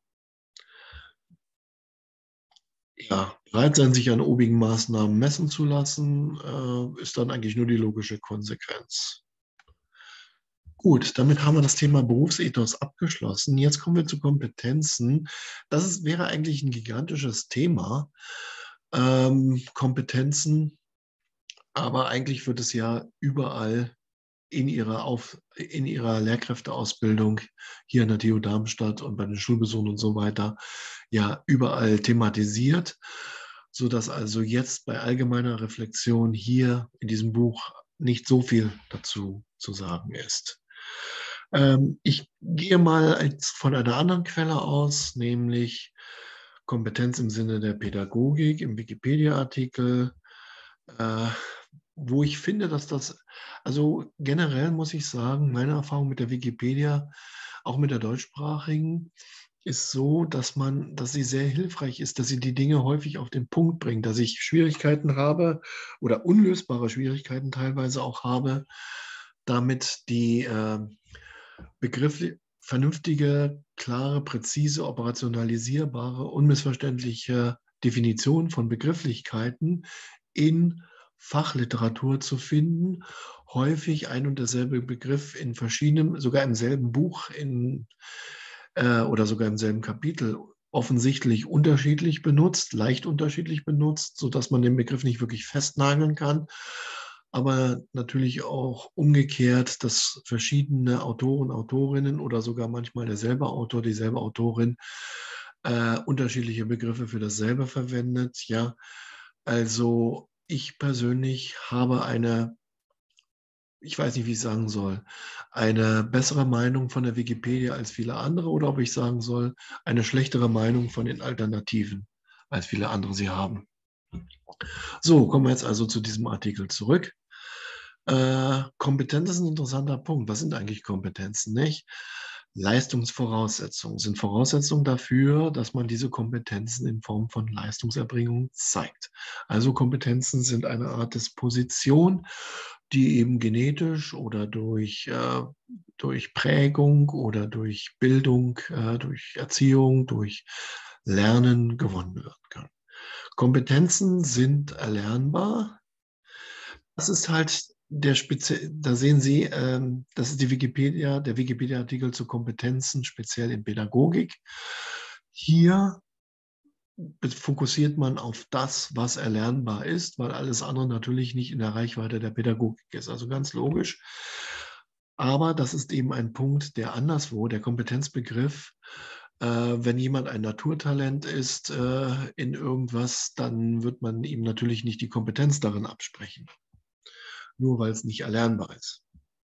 Ja, bereit sein, sich an obigen Maßnahmen messen zu lassen, äh, ist dann eigentlich nur die logische Konsequenz. Gut, damit haben wir das Thema Berufsethos abgeschlossen. Jetzt kommen wir zu Kompetenzen. Das ist, wäre eigentlich ein gigantisches Thema. Ähm, Kompetenzen, aber eigentlich wird es ja überall in ihrer, Auf, in ihrer Lehrkräfteausbildung hier an der T U Darmstadt und bei den Schulbesuchen und so weiter ja überall thematisiert, sodass also jetzt bei allgemeiner Reflexion hier in diesem Buch nicht so viel dazu zu sagen ist. Ähm, ich gehe mal von einer anderen Quelle aus, nämlich Kompetenz im Sinne der Pädagogik im Wikipedia-Artikel, äh, wo ich finde, dass das, also generell muss ich sagen, meine Erfahrung mit der Wikipedia, auch mit der deutschsprachigen, ist so, dass man, dass sie sehr hilfreich ist, dass sie die Dinge häufig auf den Punkt bringt, dass ich Schwierigkeiten habe oder unlösbare Schwierigkeiten teilweise auch habe, damit die äh, Begriffe vernünftige, klare, präzise, operationalisierbare, unmissverständliche Definition von Begrifflichkeiten in Fachliteratur zu finden. Häufig ein und derselbe Begriff in verschiedenen, sogar im selben Buch in, äh, oder sogar im selben Kapitel offensichtlich unterschiedlich benutzt, leicht unterschiedlich benutzt, sodass man den Begriff nicht wirklich festnageln kann. Aber natürlich auch umgekehrt, dass verschiedene Autoren, Autorinnen oder sogar manchmal derselbe Autor, dieselbe Autorin äh, unterschiedliche Begriffe für dasselbe verwendet. Ja, also ich persönlich habe eine, ich weiß nicht, wie ich sagen soll, eine bessere Meinung von der Wikipedia als viele andere oder ob ich sagen soll, eine schlechtere Meinung von den Alternativen als viele andere sie haben. So, kommen wir jetzt also zu diesem Artikel zurück. Äh, Kompetenz ist ein interessanter Punkt. Was sind eigentlich Kompetenzen, nicht? Leistungsvoraussetzungen sind Voraussetzungen dafür, dass man diese Kompetenzen in Form von Leistungserbringung zeigt. Also Kompetenzen sind eine Art Disposition, die eben genetisch oder durch, äh, durch Prägung oder durch Bildung, äh, durch Erziehung, durch Lernen gewonnen werden kann. Kompetenzen sind erlernbar. Das ist halt der Spezi da sehen Sie, ähm, das ist die Wikipedia, der Wikipedia-Artikel zu Kompetenzen, speziell in Pädagogik. Hier fokussiert man auf das, was erlernbar ist, weil alles andere natürlich nicht in der Reichweite der Pädagogik ist. Also ganz logisch. Aber das ist eben ein Punkt, der anderswo, der Kompetenzbegriff, äh, wenn jemand ein Naturtalent ist äh, in irgendwas, dann wird man ihm natürlich nicht die Kompetenz darin absprechen, nur weil es nicht erlernbar ist.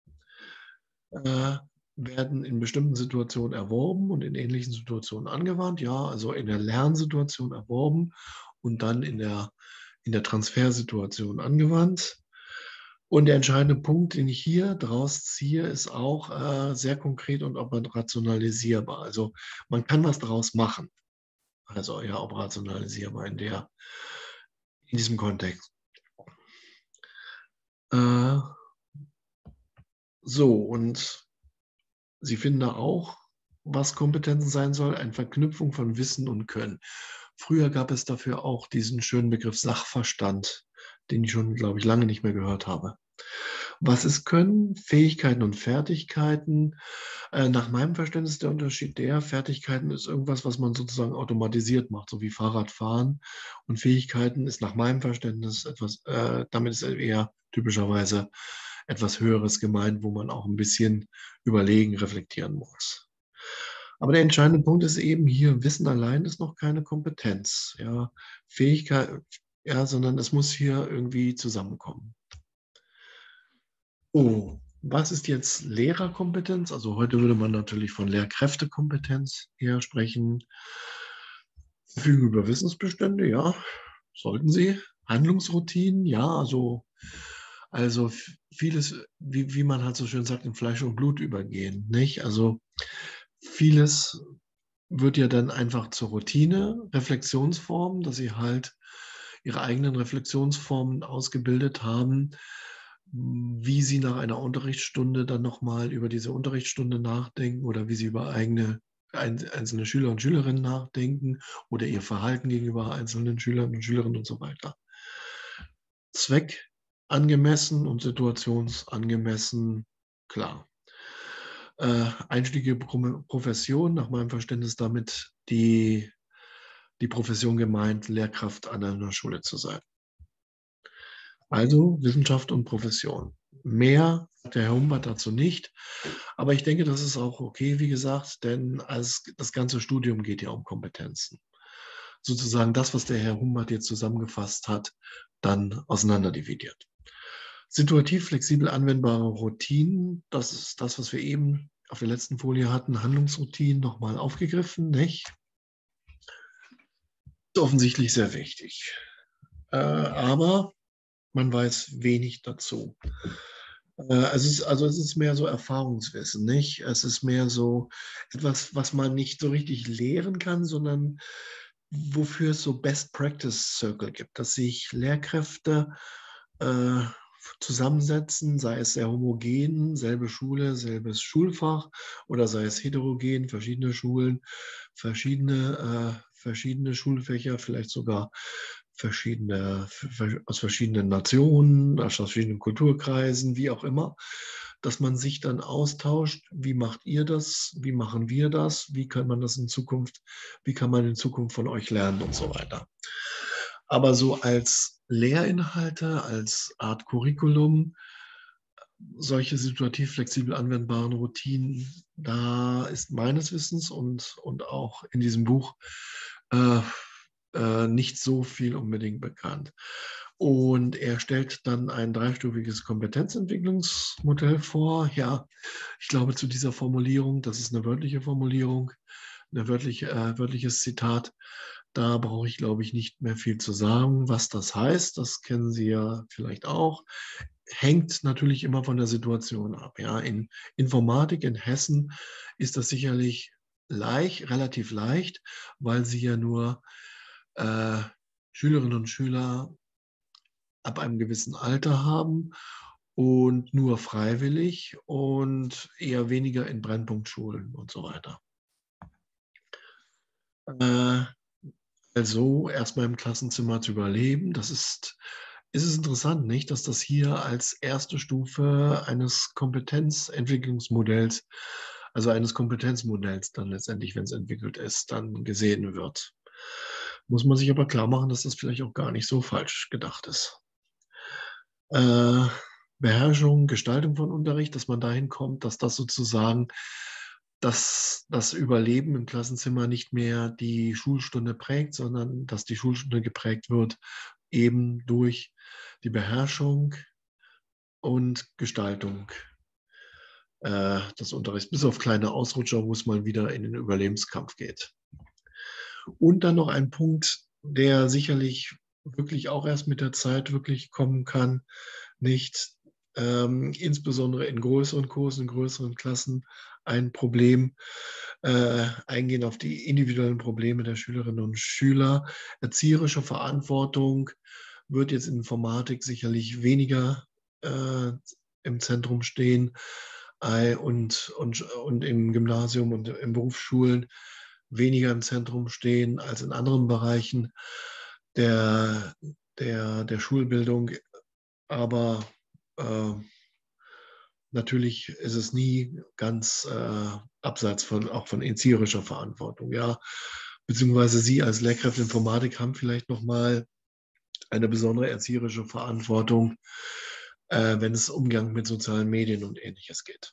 Äh, werden in bestimmten Situationen erworben und in ähnlichen Situationen angewandt. Ja, also in der Lernsituation erworben und dann in der, in der Transfersituation angewandt. Und der entscheidende Punkt, den ich hier draus ziehe, ist auch äh, sehr konkret und operationalisierbar. Also man kann was daraus machen. Also ja, operationalisierbar in, der, in diesem Kontext. Äh, so, und Sie finden da auch, was Kompetenzen sein soll, eine Verknüpfung von Wissen und Können. Früher gab es dafür auch diesen schönen Begriff Sachverstand, den ich schon, glaube ich, lange nicht mehr gehört habe. Was ist Können? Fähigkeiten und Fertigkeiten. Äh, nach meinem Verständnis ist der Unterschied der, Fertigkeiten ist irgendwas, was man sozusagen automatisiert macht, so wie Fahrradfahren. Und Fähigkeiten ist nach meinem Verständnis etwas, äh, damit ist eher typischerweise etwas Höheres gemeint, wo man auch ein bisschen überlegen, reflektieren muss. Aber der entscheidende Punkt ist eben hier, Wissen allein ist noch keine Kompetenz. Ja, Fähigkeit, ja, sondern es muss hier irgendwie zusammenkommen. Oh, was ist jetzt Lehrerkompetenz? Also heute würde man natürlich von Lehrkräftekompetenz her sprechen. Verfügen über Wissensbestände, ja, sollten sie. Handlungsroutinen, ja, also, also vieles, wie, wie man halt so schön sagt, in Fleisch und Blut übergehen, nicht? Also vieles wird ja dann einfach zur Routine, Reflexionsform, dass sie halt ihre eigenen Reflexionsformen ausgebildet haben, wie sie nach einer Unterrichtsstunde dann nochmal über diese Unterrichtsstunde nachdenken oder wie sie über eigene einzelne Schüler und Schülerinnen nachdenken oder ihr Verhalten gegenüber einzelnen Schülern und Schülerinnen und so weiter. Zweck angemessen und situationsangemessen, klar. Äh, einstiegige Profession, nach meinem Verständnis damit die, die Profession gemeint, Lehrkraft an einer Schule zu sein. Also Wissenschaft und Profession. Mehr sagt der Herr Humbert dazu nicht, aber ich denke, das ist auch okay, wie gesagt, denn als das ganze Studium geht ja um Kompetenzen. Sozusagen das, was der Herr Humbert jetzt zusammengefasst hat, dann auseinanderdividiert. Situativ flexibel anwendbare Routinen, das ist das, was wir eben auf der letzten Folie hatten, Handlungsroutinen nochmal aufgegriffen, nicht? Ist offensichtlich sehr wichtig. Äh, aber man weiß wenig dazu. Äh, es ist, also es ist mehr so Erfahrungswissen, nicht? Es ist mehr so etwas, was man nicht so richtig lehren kann, sondern wofür es so Best Practice Circle gibt, dass sich Lehrkräfte äh, zusammensetzen, sei es sehr homogen, selbe Schule, selbes Schulfach oder sei es heterogen, verschiedene Schulen, verschiedene, äh, verschiedene Schulfächer, vielleicht sogar verschiedene, aus verschiedenen Nationen, aus verschiedenen Kulturkreisen, wie auch immer, dass man sich dann austauscht. Wie macht ihr das? Wie machen wir das? Wie kann man das in Zukunft, wie kann man in Zukunft von euch lernen und so weiter. Aber so als Lehrinhalte, als Art Curriculum, solche situativ flexibel anwendbaren Routinen, da ist meines Wissens und, und auch in diesem Buch äh, äh, nicht so viel unbedingt bekannt. Und er stellt dann ein dreistufiges Kompetenzentwicklungsmodell vor. Ja, ich glaube, zu dieser Formulierung, das ist eine wörtliche Formulierung, ein wörtliche, äh, wörtliches Zitat, da brauche ich, glaube ich, nicht mehr viel zu sagen. Was das heißt, das kennen Sie ja vielleicht auch, hängt natürlich immer von der Situation ab. Ja. In Informatik in Hessen ist das sicherlich leicht, relativ leicht, weil Sie ja nur äh, Schülerinnen und Schüler ab einem gewissen Alter haben und nur freiwillig und eher weniger in Brennpunktschulen und so weiter. Äh, also erstmal im Klassenzimmer zu überleben, das ist, ist es interessant, nicht, dass das hier als erste Stufe eines Kompetenzentwicklungsmodells, also eines Kompetenzmodells dann letztendlich, wenn es entwickelt ist, dann gesehen wird. Muss man sich aber klar machen, dass das vielleicht auch gar nicht so falsch gedacht ist. Äh, Beherrschung, Gestaltung von Unterricht, dass man dahin kommt, dass das sozusagen dass das Überleben im Klassenzimmer nicht mehr die Schulstunde prägt, sondern dass die Schulstunde geprägt wird eben durch die Beherrschung und Gestaltung äh, des Unterrichts, bis auf kleine Ausrutscher, wo es mal wieder in den Überlebenskampf geht. Und dann noch ein Punkt, der sicherlich wirklich auch erst mit der Zeit wirklich kommen kann, nicht ähm, insbesondere in größeren Kursen, in größeren Klassen, ein Problem, äh, eingehen auf die individuellen Probleme der Schülerinnen und Schüler. Erzieherische Verantwortung wird jetzt in Informatik sicherlich weniger äh, im Zentrum stehen äh, und, und, und im Gymnasium und in Berufsschulen weniger im Zentrum stehen als in anderen Bereichen der, der, der Schulbildung. Aber äh, natürlich ist es nie ganz äh, abseits von auch von erzieherischer Verantwortung. Ja, beziehungsweise Sie als Lehrkräfte Informatik haben vielleicht noch mal eine besondere erzieherische Verantwortung, äh, wenn es Umgang mit sozialen Medien und Ähnliches geht.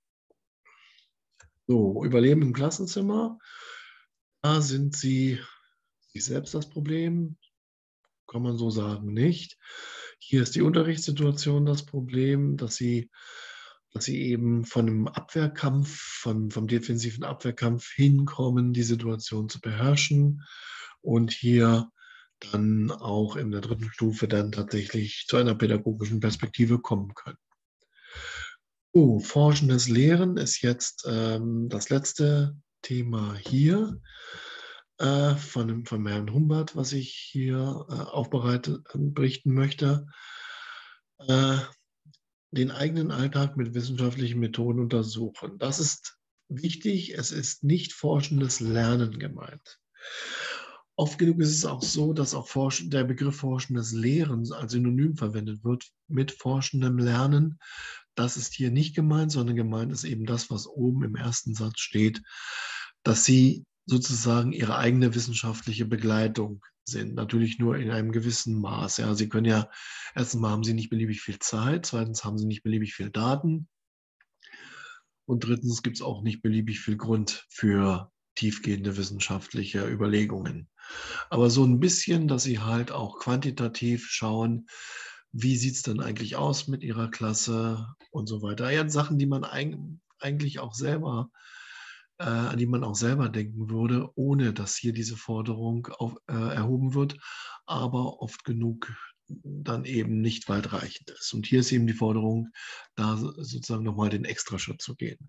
So, Überleben im Klassenzimmer. Da sind Sie sich selbst das Problem, kann man so sagen, nicht. Hier ist die Unterrichtssituation das Problem, dass Sie, dass Sie eben von einem Abwehrkampf, von, vom defensiven Abwehrkampf hinkommen, die Situation zu beherrschen und hier dann auch in der dritten Stufe dann tatsächlich zu einer pädagogischen Perspektive kommen können. Oh, forschendes Lehren ist jetzt ähm, das letzte Thema hier äh, von, von Herrn Humbert, was ich hier äh, aufbereitet äh, berichten möchte. Äh, den eigenen Alltag mit wissenschaftlichen Methoden untersuchen. Das ist wichtig. Es ist nicht forschendes Lernen gemeint. Oft genug ist es auch so, dass auch der Begriff forschendes Lehren als Synonym verwendet wird mit forschendem Lernen. Das ist hier nicht gemeint, sondern gemeint ist eben das, was oben im ersten Satz steht, dass Sie sozusagen Ihre eigene wissenschaftliche Begleitung sind. Natürlich nur in einem gewissen Maß. Ja, Sie können ja, erstens mal haben Sie nicht beliebig viel Zeit, zweitens haben Sie nicht beliebig viel Daten und drittens gibt es auch nicht beliebig viel Grund für tiefgehende wissenschaftliche Überlegungen. Aber so ein bisschen, dass Sie halt auch quantitativ schauen, wie sieht es denn eigentlich aus mit Ihrer Klasse und so weiter. Ja, Sachen, die man eigentlich auch selber, äh, an die man auch selber denken würde, ohne dass hier diese Forderung auf, äh, erhoben wird, aber oft genug dann eben nicht weitreichend ist. Und hier ist eben die Forderung, da sozusagen nochmal den Extraschritt zu gehen.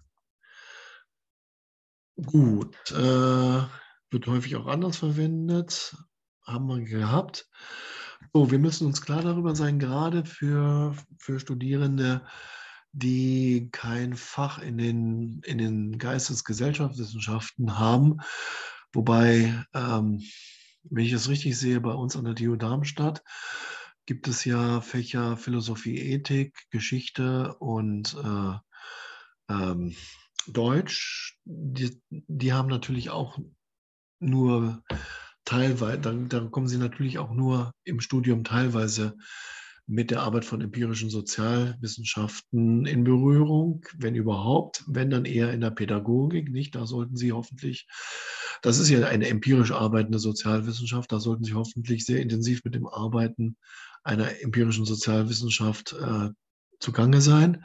Gut, äh, wird häufig auch anders verwendet, haben wir gehabt. So, wir müssen uns klar darüber sein, gerade für, für Studierende, die kein Fach in den, in den Geistes-Gesellschaftswissenschaften haben, Wobei, ähm, wenn ich es richtig sehe, bei uns an der T U Darmstadt gibt es ja Fächer Philosophie, Ethik, Geschichte und äh, ähm, Deutsch. Die, die haben natürlich auch nur teilweise, dann, dann kommen sie natürlich auch nur im Studium teilweise mit der Arbeit von empirischen Sozialwissenschaften in Berührung, wenn überhaupt, wenn dann eher in der Pädagogik, nicht? Da sollten Sie hoffentlich, das ist ja eine empirisch arbeitende Sozialwissenschaft, da sollten Sie hoffentlich sehr intensiv mit dem Arbeiten einer empirischen Sozialwissenschaft äh, zugange sein.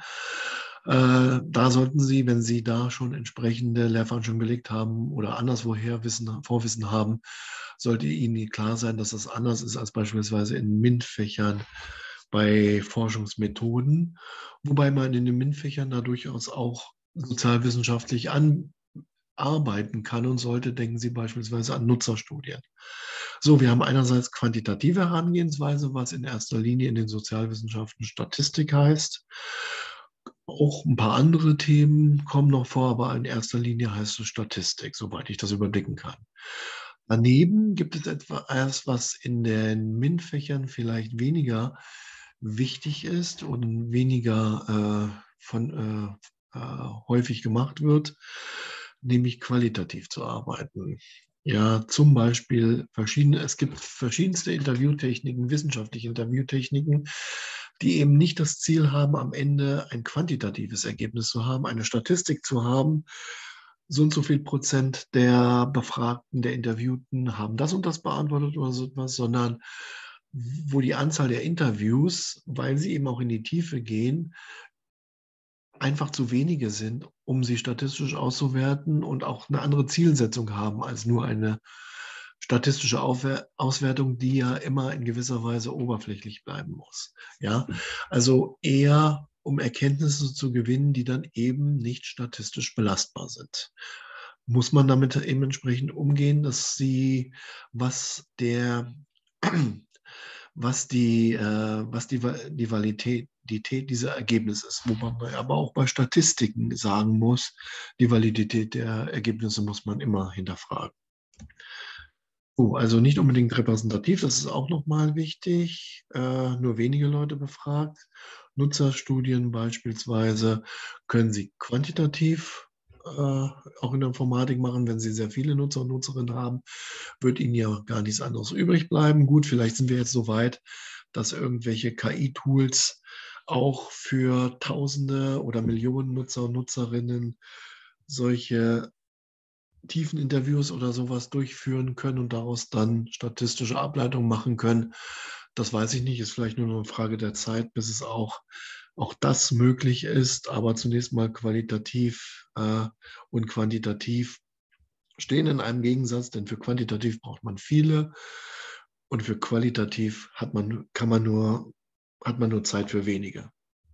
Äh, da sollten Sie, wenn Sie da schon entsprechende Lehrveranstaltungen belegt haben oder anderswoher Wissen, Vorwissen haben, sollte Ihnen klar sein, dass das anders ist als beispielsweise in MINT-Fächern bei Forschungsmethoden, wobei man in den MINT-Fächern da durchaus auch sozialwissenschaftlich an, arbeiten kann und sollte. Denken Sie beispielsweise an Nutzerstudien. So, wir haben einerseits quantitative Herangehensweise, was in erster Linie in den Sozialwissenschaften Statistik heißt. Auch ein paar andere Themen kommen noch vor, aber in erster Linie heißt es Statistik, soweit ich das überblicken kann. Daneben gibt es etwas, was in den MINT-Fächern vielleicht weniger wichtig ist und weniger äh, von, äh, äh, häufig gemacht wird, nämlich qualitativ zu arbeiten. Ja, zum Beispiel verschiedene, es gibt verschiedenste Interviewtechniken, wissenschaftliche Interviewtechniken, die eben nicht das Ziel haben, am Ende ein quantitatives Ergebnis zu haben, eine Statistik zu haben. So und so viel Prozent der Befragten, der Interviewten haben das und das beantwortet oder so etwas, sondern wo die Anzahl der Interviews, weil sie eben auch in die Tiefe gehen, einfach zu wenige sind, um sie statistisch auszuwerten und auch eine andere Zielsetzung haben als nur eine statistische Aufwer- Auswertung, die ja immer in gewisser Weise oberflächlich bleiben muss. Ja, also eher um Erkenntnisse zu gewinnen, die dann eben nicht statistisch belastbar sind. Muss man damit eben entsprechend umgehen, dass sie, was der was die, äh, was die, die Validität dieser Ergebnisse ist. Wobei man aber auch bei Statistiken sagen muss, die Validität der Ergebnisse muss man immer hinterfragen. Oh, also nicht unbedingt repräsentativ, das ist auch nochmal wichtig. Äh, nur wenige Leute befragt. Nutzerstudien beispielsweise können Sie quantitativ äh, auch in der Informatik machen, wenn Sie sehr viele Nutzer und Nutzerinnen haben, wird Ihnen ja gar nichts anderes übrig bleiben. Gut, vielleicht sind wir jetzt so weit, dass irgendwelche K I-Tools auch für Tausende oder Millionen Nutzer und Nutzerinnen solche tiefen Interviews oder sowas durchführen können und daraus dann statistische Ableitungen machen können. Das weiß ich nicht, ist vielleicht nur noch eine Frage der Zeit, bis es auch, auch das möglich ist. Aber zunächst mal qualitativ äh, und quantitativ stehen in einem Gegensatz, denn für quantitativ braucht man viele und für qualitativ hat man, kann man nur, hat man nur Zeit für wenige.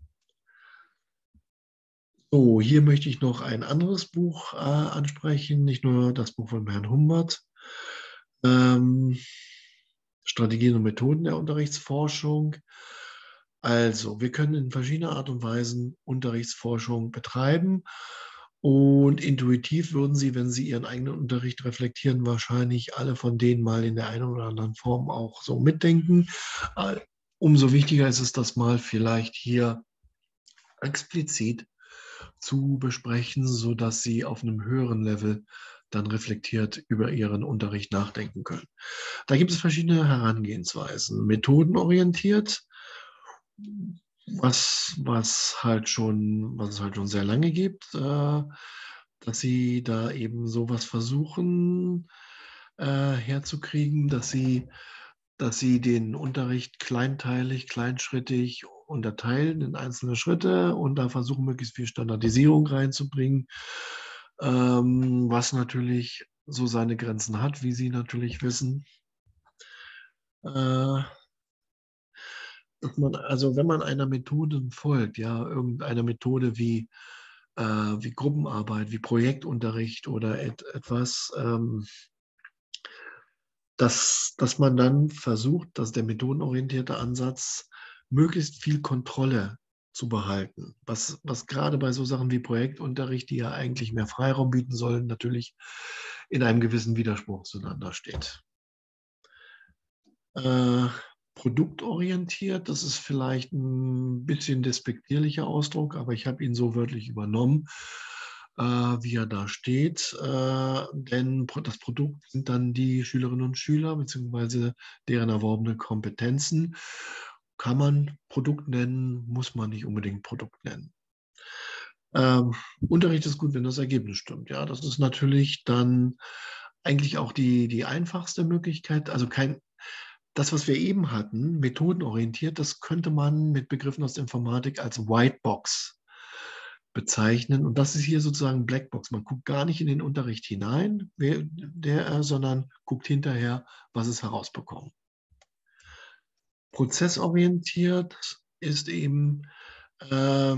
So, hier möchte ich noch ein anderes Buch äh, ansprechen, nicht nur das Buch von Herrn Humbert. Ähm, Strategien und Methoden der Unterrichtsforschung. Also, wir können in verschiedener Art und Weise Unterrichtsforschung betreiben. Und intuitiv würden Sie, wenn Sie Ihren eigenen Unterricht reflektieren, wahrscheinlich alle von denen mal in der einen oder anderen Form auch so mitdenken. Äh, Umso wichtiger ist es, das mal vielleicht hier explizit zu besprechen, sodass Sie auf einem höheren Level dann reflektiert über Ihren Unterricht nachdenken können. Da gibt es verschiedene Herangehensweisen. Methodenorientiert, was, was halt schon, was es halt schon sehr lange gibt, äh, dass Sie da eben sowas versuchen äh, herzukriegen, dass Sie, dass Sie den Unterricht kleinteilig, kleinschrittig unterteilen in einzelne Schritte und da versuchen, möglichst viel Standardisierung reinzubringen, ähm, was natürlich so seine Grenzen hat, wie Sie natürlich wissen. Äh, dass man, also wenn man einer Methode folgt, ja, irgendeiner Methode wie, äh, wie Gruppenarbeit, wie Projektunterricht oder et, etwas, ähm, dass, dass man dann versucht, dass der methodenorientierte Ansatz möglichst viel Kontrolle zu behalten. Was, was gerade bei so Sachen wie Projektunterricht, die ja eigentlich mehr Freiraum bieten sollen, natürlich in einem gewissen Widerspruch zueinander steht. Äh, produktorientiert, das ist vielleicht ein bisschen despektierlicher Ausdruck, aber ich habe ihn so wörtlich übernommen, äh, wie er da steht. Äh, denn das Produkt sind dann die Schülerinnen und Schüler bzw. deren erworbene Kompetenzen. Kann man Produkt nennen, muss man nicht unbedingt Produkt nennen. Ähm, Unterricht ist gut, wenn das Ergebnis stimmt. Ja, das ist natürlich dann eigentlich auch die, die einfachste Möglichkeit. Also kein, das, was wir eben hatten, methodenorientiert, das könnte man mit Begriffen aus der Informatik als Whitebox bezeichnen. Und das ist hier sozusagen Blackbox. Man guckt gar nicht in den Unterricht hinein, wer, der, sondern guckt hinterher, was es herausbekommt. Prozessorientiert ist eben, äh,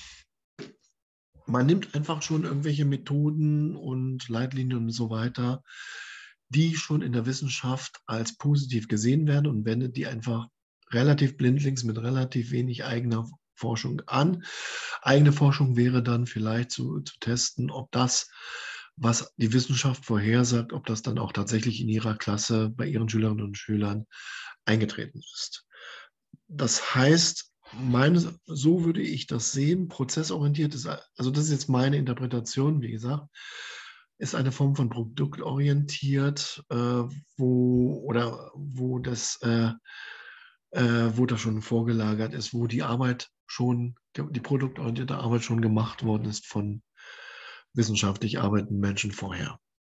man nimmt einfach schon irgendwelche Methoden und Leitlinien und so weiter, die schon in der Wissenschaft als positiv gesehen werden und wendet die einfach relativ blindlings mit relativ wenig eigener Forschung an. Eigene Forschung wäre dann vielleicht zu, zu testen, ob das, was die Wissenschaft vorhersagt, ob das dann auch tatsächlich in ihrer Klasse bei ihren Schülerinnen und Schülern eingetreten ist. Das heißt, meine, so würde ich das sehen, prozessorientiert ist, also das ist jetzt meine Interpretation, wie gesagt, ist eine Form von produktorientiert, äh, wo, oder wo das, äh, äh, wo das schon vorgelagert ist, wo die Arbeit schon, die produktorientierte Arbeit schon gemacht worden ist von wissenschaftlich arbeitenden Menschen vorher.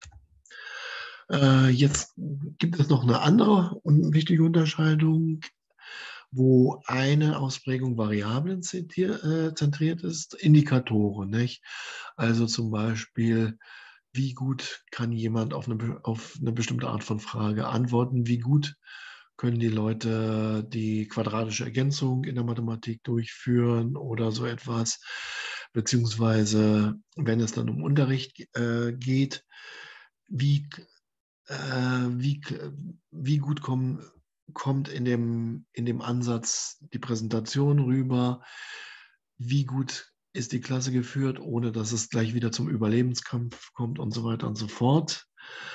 Äh, jetzt gibt es noch eine andere und wichtige Unterscheidung, wo eine Ausprägung Variablen zentriert ist, Indikatoren, nicht? Also zum Beispiel, wie gut kann jemand auf eine, auf eine bestimmte Art von Frage antworten, wie gut können die Leute die quadratische Ergänzung in der Mathematik durchführen oder so etwas, beziehungsweise wenn es dann um Unterricht äh, geht, wie, äh, wie, wie gut kommen kommt in dem, in dem Ansatz die Präsentation rüber, wie gut ist die Klasse geführt, ohne dass es gleich wieder zum Überlebenskampf kommt und so weiter und so fort.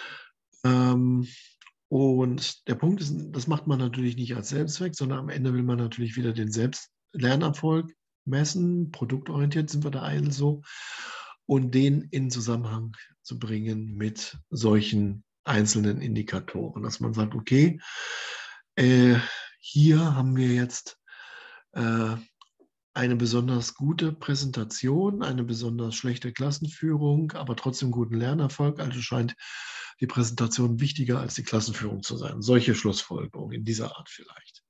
Ähm, und der Punkt ist, das macht man natürlich nicht als Selbstzweck, sondern am Ende will man natürlich wieder den Selbstlernerfolg messen. Produktorientiert sind wir da also. Und den in Zusammenhang zu bringen mit solchen einzelnen Indikatoren, dass man sagt, okay, äh, hier haben wir jetzt äh, eine besonders gute Präsentation, eine besonders schlechte Klassenführung, aber trotzdem guten Lernerfolg. Also scheint die Präsentation wichtiger als die Klassenführung zu sein. Solche Schlussfolgerungen in dieser Art vielleicht.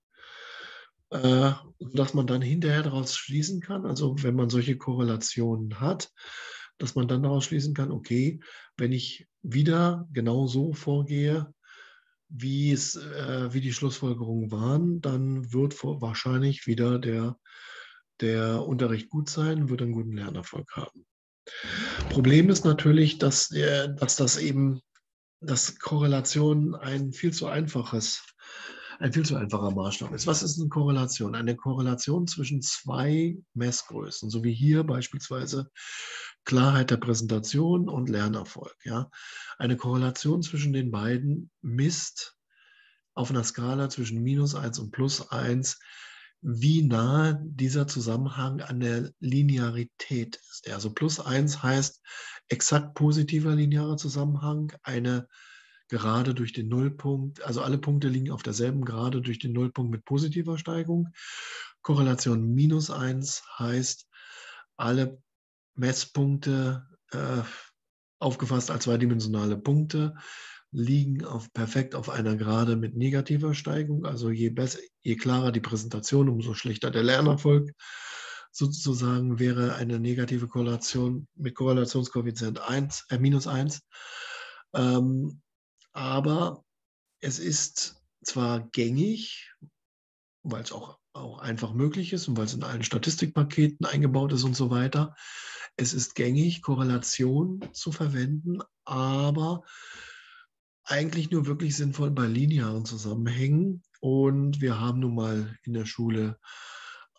Äh, dass man dann hinterher daraus schließen kann, also wenn man solche Korrelationen hat, dass man dann daraus schließen kann, okay, wenn ich wieder genau so vorgehe, wie es, äh, wie die Schlussfolgerungen waren, dann wird vor, wahrscheinlich wieder der, der Unterricht gut sein, wird einen guten Lernerfolg haben. Problem ist natürlich, dass, äh, dass das eben, dass Korrelation ein viel zu einfaches, ein viel zu einfacher Maßstab ist. Was ist eine Korrelation? Eine Korrelation zwischen zwei Messgrößen, so wie hier beispielsweise Klarheit der Präsentation und Lernerfolg. Ja? Eine Korrelation zwischen den beiden misst auf einer Skala zwischen minus eins und plus eins, wie nah dieser Zusammenhang an der Linearität ist. Also plus eins heißt exakt positiver linearer Zusammenhang, eine Gerade durch den Nullpunkt, also alle Punkte liegen auf derselben Gerade durch den Nullpunkt mit positiver Steigung. Korrelation minus eins heißt, alle Messpunkte äh, aufgefasst als zweidimensionale Punkte liegen auf, perfekt auf einer Gerade mit negativer Steigung. Also je, besser, je klarer die Präsentation, umso schlechter der Lernerfolg. Sozusagen wäre eine negative Korrelation mit Korrelationskoeffizient eins, äh, minus eins. Ähm, aber es ist zwar gängig, weil es auch, auch einfach möglich ist und weil es in allen Statistikpaketen eingebaut ist und so weiter. Es ist gängig, Korrelation zu verwenden, aber eigentlich nur wirklich sinnvoll bei linearen Zusammenhängen. Und wir haben nun mal in der Schule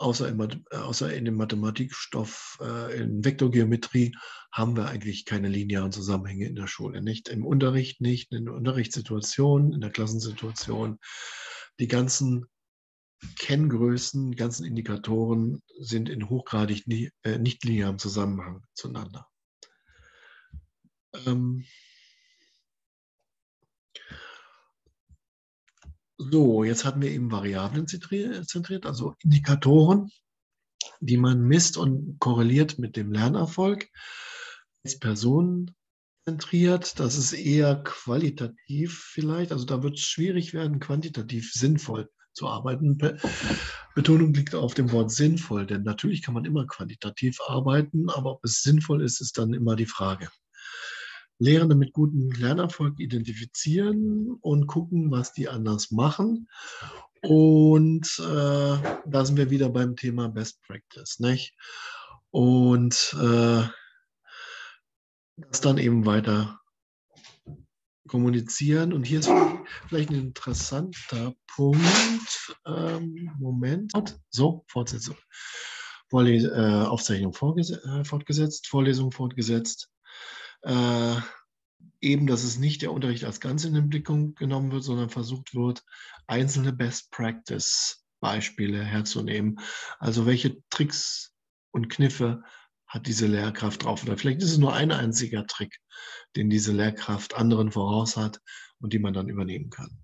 außer, im, außer in dem Mathematikstoff, äh, in Vektorgeometrie, haben wir eigentlich keine linearen Zusammenhänge in der Schule. Nicht im Unterricht, nicht in der Unterrichtssituation, in der Klassensituation. Die ganzen Kenngrößen, die ganzen Indikatoren sind in hochgradig nie, äh, nicht linearem Zusammenhang zueinander. Ähm, so, jetzt hatten wir eben Variablen zentriert, also Indikatoren, die man misst und korreliert mit dem Lernerfolg. Jetzt personenzentriert, das ist eher qualitativ vielleicht, also da wird es schwierig werden, quantitativ sinnvoll zu arbeiten. Betonung liegt auf dem Wort sinnvoll, denn natürlich kann man immer quantitativ arbeiten, aber ob es sinnvoll ist, ist dann immer die Frage. Lehrende mit gutem Lernerfolg identifizieren und gucken, was die anders machen. Und äh, da sind wir wieder beim Thema Best Practice, nicht? Und äh, das dann eben weiter kommunizieren. Und hier ist vielleicht ein interessanter Punkt. Ähm, Moment. So, Fortsetzung. Vorles äh, Aufzeichnung äh, fortgesetzt, Vorlesung fortgesetzt. Äh, eben, dass es nicht der Unterricht als Ganze in den Blick genommen wird, sondern versucht wird, einzelne Best-Practice-Beispiele herzunehmen. Also welche Tricks und Kniffe hat diese Lehrkraft drauf? Oder vielleicht ist es nur ein einziger Trick, den diese Lehrkraft anderen voraus hat und die man dann übernehmen kann.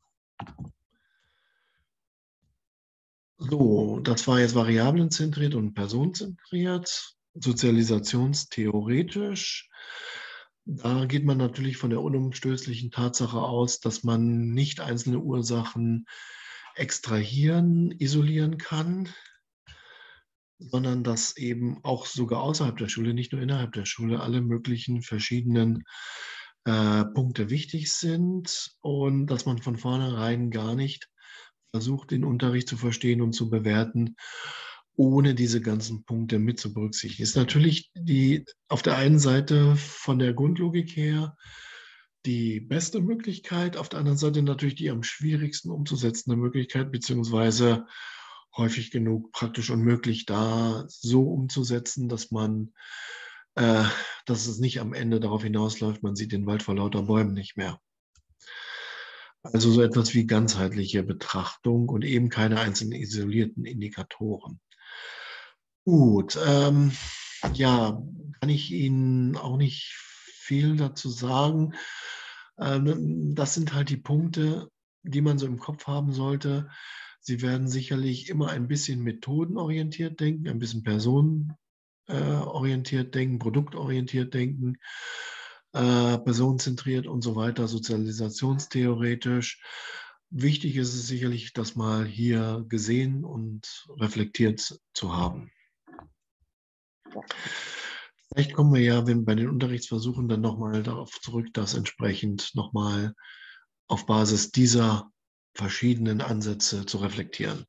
So, das war jetzt variablenzentriert und personenzentriert, sozialisationstheoretisch. Da geht man natürlich von der unumstößlichen Tatsache aus, dass man nicht einzelne Ursachen extrahieren, isolieren kann, sondern dass eben auch sogar außerhalb der Schule, nicht nur innerhalb der Schule, alle möglichen verschiedenen äh, Punkte wichtig sind und dass man von vornherein gar nicht versucht, den Unterricht zu verstehen und zu bewerten, ohne diese ganzen Punkte mit zu berücksichtigen. Ist natürlich die auf der einen Seite von der Grundlogik her die beste Möglichkeit, auf der anderen Seite natürlich die am schwierigsten umzusetzende Möglichkeit, beziehungsweise häufig genug praktisch unmöglich, da so umzusetzen, dass man, äh, dass es nicht am Ende darauf hinausläuft, man sieht den Wald vor lauter Bäumen nicht mehr. Also so etwas wie ganzheitliche Betrachtung und eben keine einzelnen isolierten Indikatoren. Gut, ähm, ja, kann ich Ihnen auch nicht viel dazu sagen. Ähm, das sind halt die Punkte, die man so im Kopf haben sollte. Sie werden sicherlich immer ein bisschen methodenorientiert denken, ein bisschen personenorientiert denken, produktorientiert denken, äh, personenzentriert und so weiter, sozialisationstheoretisch. Wichtig ist es sicherlich, das mal hier gesehen und reflektiert zu haben. Vielleicht kommen wir ja, wenn bei den Unterrichtsversuchen dann nochmal darauf zurück, das entsprechend nochmal auf Basis dieser verschiedenen Ansätze zu reflektieren.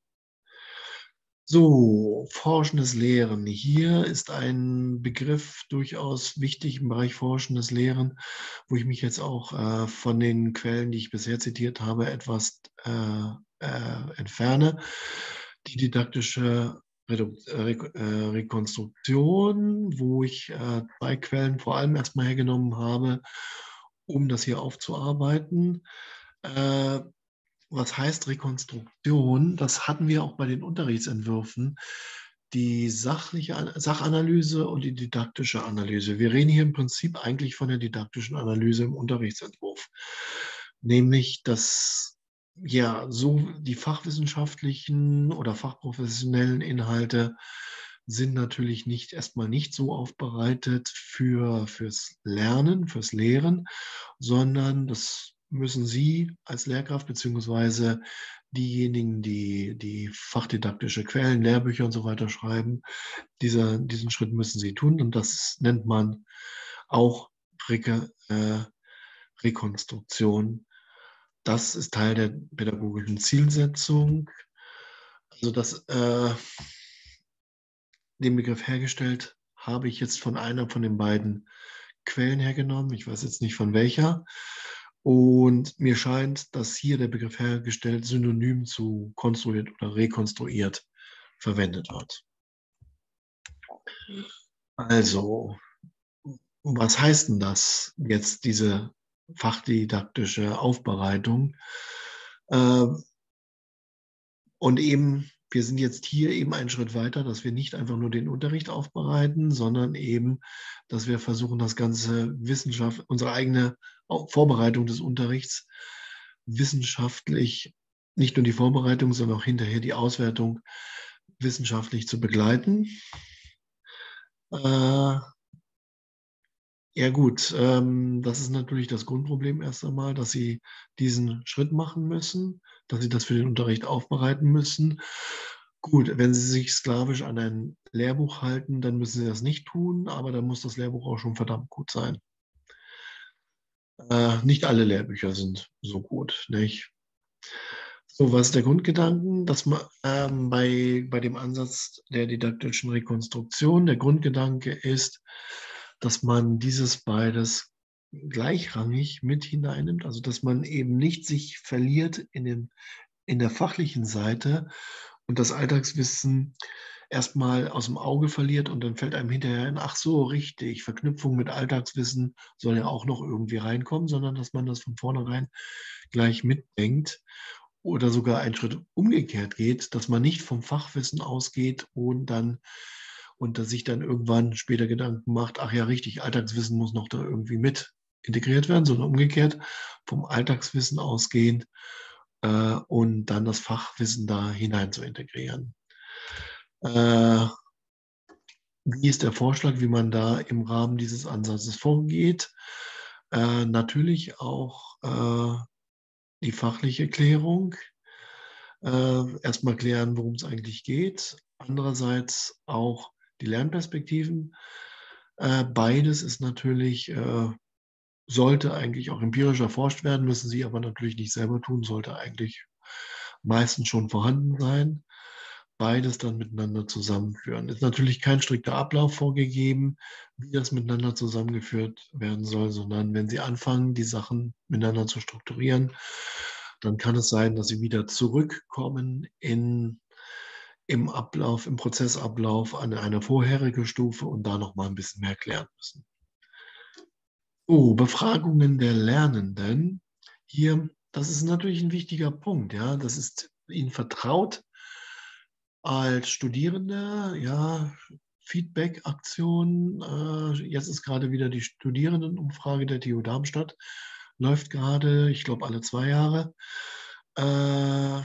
So, forschendes Lehren. Hier ist ein Begriff durchaus wichtig im Bereich forschendes Lehren, wo ich mich jetzt auch äh, von den Quellen, die ich bisher zitiert habe, etwas äh, äh, entferne. Die didaktische Redu Re äh, Rekonstruktion, wo ich äh, zwei Quellen vor allem erstmal hergenommen habe, um das hier aufzuarbeiten. Äh, Was heißt Rekonstruktion? Das hatten wir auch bei den Unterrichtsentwürfen. Die sachliche Sachanalyse und die didaktische Analyse. Wir reden hier im Prinzip eigentlich von der didaktischen Analyse im Unterrichtsentwurf. Nämlich, dass ja so die fachwissenschaftlichen oder fachprofessionellen Inhalte sind natürlich nicht erstmal nicht so aufbereitet für, fürs Lernen, fürs Lehren, sondern das müssen Sie als Lehrkraft beziehungsweise diejenigen, die die fachdidaktische Quellen, Lehrbücher und so weiter schreiben, dieser, diesen Schritt müssen Sie tun und das nennt man auch Re äh, Rekonstruktion. Das ist Teil der pädagogischen Zielsetzung. Also das, äh, den Begriff hergestellt habe ich jetzt von einer von den beiden Quellen hergenommen. Ich weiß jetzt nicht von welcher. Und mir scheint, dass hier der Begriff hergestellt synonym zu konstruiert oder rekonstruiert verwendet wird. Also, was heißt denn das jetzt, diese fachdidaktische Aufbereitung? Äh, und eben, wir sind jetzt hier eben einen Schritt weiter, dass wir nicht einfach nur den Unterricht aufbereiten, sondern eben, dass wir versuchen, das ganze Wissenschaft, unsere eigene Vorbereitung des Unterrichts wissenschaftlich, nicht nur die Vorbereitung, sondern auch hinterher die Auswertung wissenschaftlich zu begleiten. Äh, ja gut, ähm, das ist natürlich das Grundproblem erst einmal, dass Sie diesen Schritt machen müssen, dass Sie das für den Unterricht aufbereiten müssen. Gut, wenn Sie sich sklavisch an ein Lehrbuch halten, dann müssen Sie das nicht tun, aber dann muss das Lehrbuch auch schon verdammt gut sein. Äh, nicht alle Lehrbücher sind so gut, nicht? So, was ist der Grundgedanken? Dass man ähm, bei, bei dem Ansatz der didaktischen Rekonstruktion, der Grundgedanke ist, dass man dieses beides gleichrangig mit hineinnimmt, also dass man eben nicht sich verliert in, den, in der fachlichen Seite und das Alltagswissen erstmal aus dem Auge verliert und dann fällt einem hinterher ein, ach so, richtig, Verknüpfung mit Alltagswissen soll ja auch noch irgendwie reinkommen, sondern dass man das von vornherein gleich mitdenkt oder sogar einen Schritt umgekehrt geht, dass man nicht vom Fachwissen ausgeht und dann und dass sich dann irgendwann später Gedanken macht, ach ja, richtig, Alltagswissen muss noch da irgendwie mit integriert werden, sondern umgekehrt vom Alltagswissen ausgehend äh, und dann das Fachwissen da hinein zu integrieren. Äh, wie ist der Vorschlag, wie man da im Rahmen dieses Ansatzes vorgeht? Äh, natürlich auch äh, die fachliche Klärung. Äh, erstmal klären, worum es eigentlich geht. Andererseits auch die Lernperspektiven. Äh, beides ist natürlich, äh, sollte eigentlich auch empirisch erforscht werden, müssen Sie aber natürlich nicht selber tun, sollte eigentlich meistens schon vorhanden sein. Beides dann miteinander zusammenführen. Ist natürlich kein strikter Ablauf vorgegeben, wie das miteinander zusammengeführt werden soll, sondern wenn Sie anfangen, die Sachen miteinander zu strukturieren, dann kann es sein, dass Sie wieder zurückkommen in, im Ablauf, im Prozessablauf an eine vorherige Stufe und da noch mal ein bisschen mehr klären müssen. Oh, Befragungen der Lernenden. Hier, das ist natürlich ein wichtiger Punkt. Ja, das ist Ihnen vertraut als Studierende. Ja, Feedback-Aktion. Äh, jetzt ist gerade wieder die Studierendenumfrage der T U Darmstadt. Läuft gerade, ich glaube, alle zwei Jahre. Äh,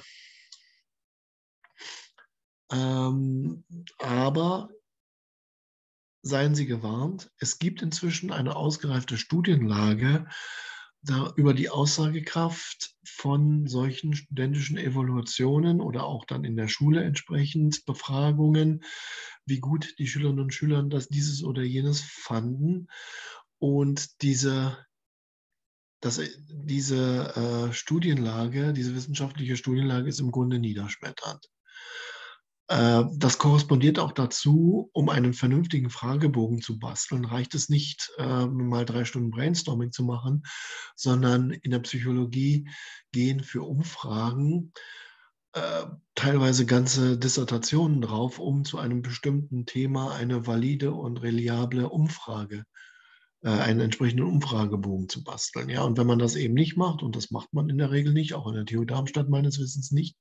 ähm, aber seien Sie gewarnt, es gibt inzwischen eine ausgereifte Studienlage da über die Aussagekraft von solchen studentischen Evaluationen oder auch dann in der Schule entsprechend Befragungen, wie gut die Schülerinnen und Schüler das dieses oder jenes fanden. Und diese, das, diese äh, Studienlage, diese wissenschaftliche Studienlage ist im Grunde niederschmetternd. Das korrespondiert auch dazu, um einen vernünftigen Fragebogen zu basteln, reicht es nicht, äh, mal drei Stunden Brainstorming zu machen, sondern in der Psychologie gehen für Umfragen äh, teilweise ganze Dissertationen drauf, um zu einem bestimmten Thema eine valide und reliable Umfrage, äh, einen entsprechenden Umfragebogen zu basteln. Ja, und wenn man das eben nicht macht, und das macht man in der Regel nicht, auch an der T U Darmstadt meines Wissens nicht,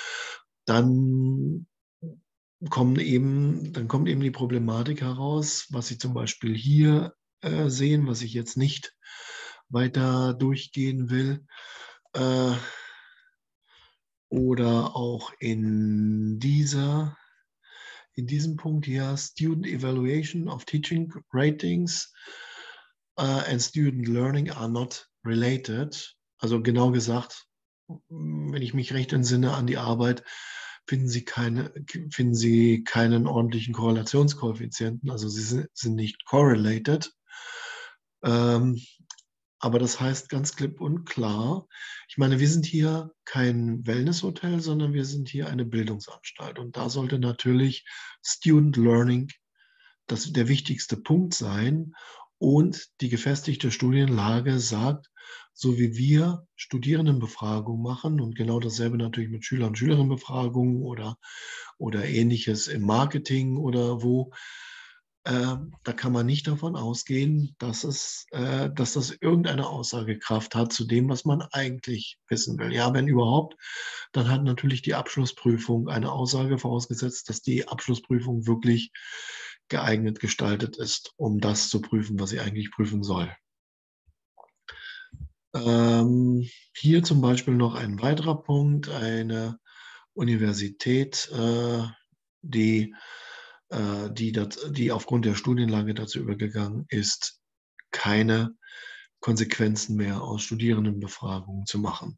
dann kommen eben, dann kommt eben die Problematik heraus, was Sie zum Beispiel hier äh, sehen, was ich jetzt nicht weiter durchgehen will. Äh, oder auch in dieser, in diesem Punkt hier, Student Evaluation of Teaching Ratings uh, and Student Learning are not related. Also genau gesagt, wenn ich mich recht entsinne an die Arbeit, finden Sie, keine, finden Sie keinen ordentlichen Korrelationskoeffizienten, also sie sind nicht correlated. Ähm, aber das heißt ganz klipp und klar, ich meine, wir sind hier kein Wellnesshotel, sondern wir sind hier eine Bildungsanstalt. Und da sollte natürlich Student Learning das der wichtigste Punkt sein. Und die gefestigte Studienlage sagt, so wie wir Studierendenbefragungen machen und genau dasselbe natürlich mit Schüler- und Schülerinnenbefragungen oder, oder Ähnliches im Marketing oder wo, äh, da kann man nicht davon ausgehen, dass, es, äh, dass das irgendeine Aussagekraft hat zu dem, was man eigentlich wissen will. Ja, wenn überhaupt, dann hat natürlich die Abschlussprüfung eine Aussage, vorausgesetzt, dass die Abschlussprüfung wirklich geeignet gestaltet ist, um das zu prüfen, was sie eigentlich prüfen soll. Ähm, hier zum Beispiel noch ein weiterer Punkt, eine Universität, äh, die, äh, die, dat, die aufgrund der Studienlage dazu übergegangen ist, keine Konsequenzen mehr aus Studierendenbefragungen zu machen.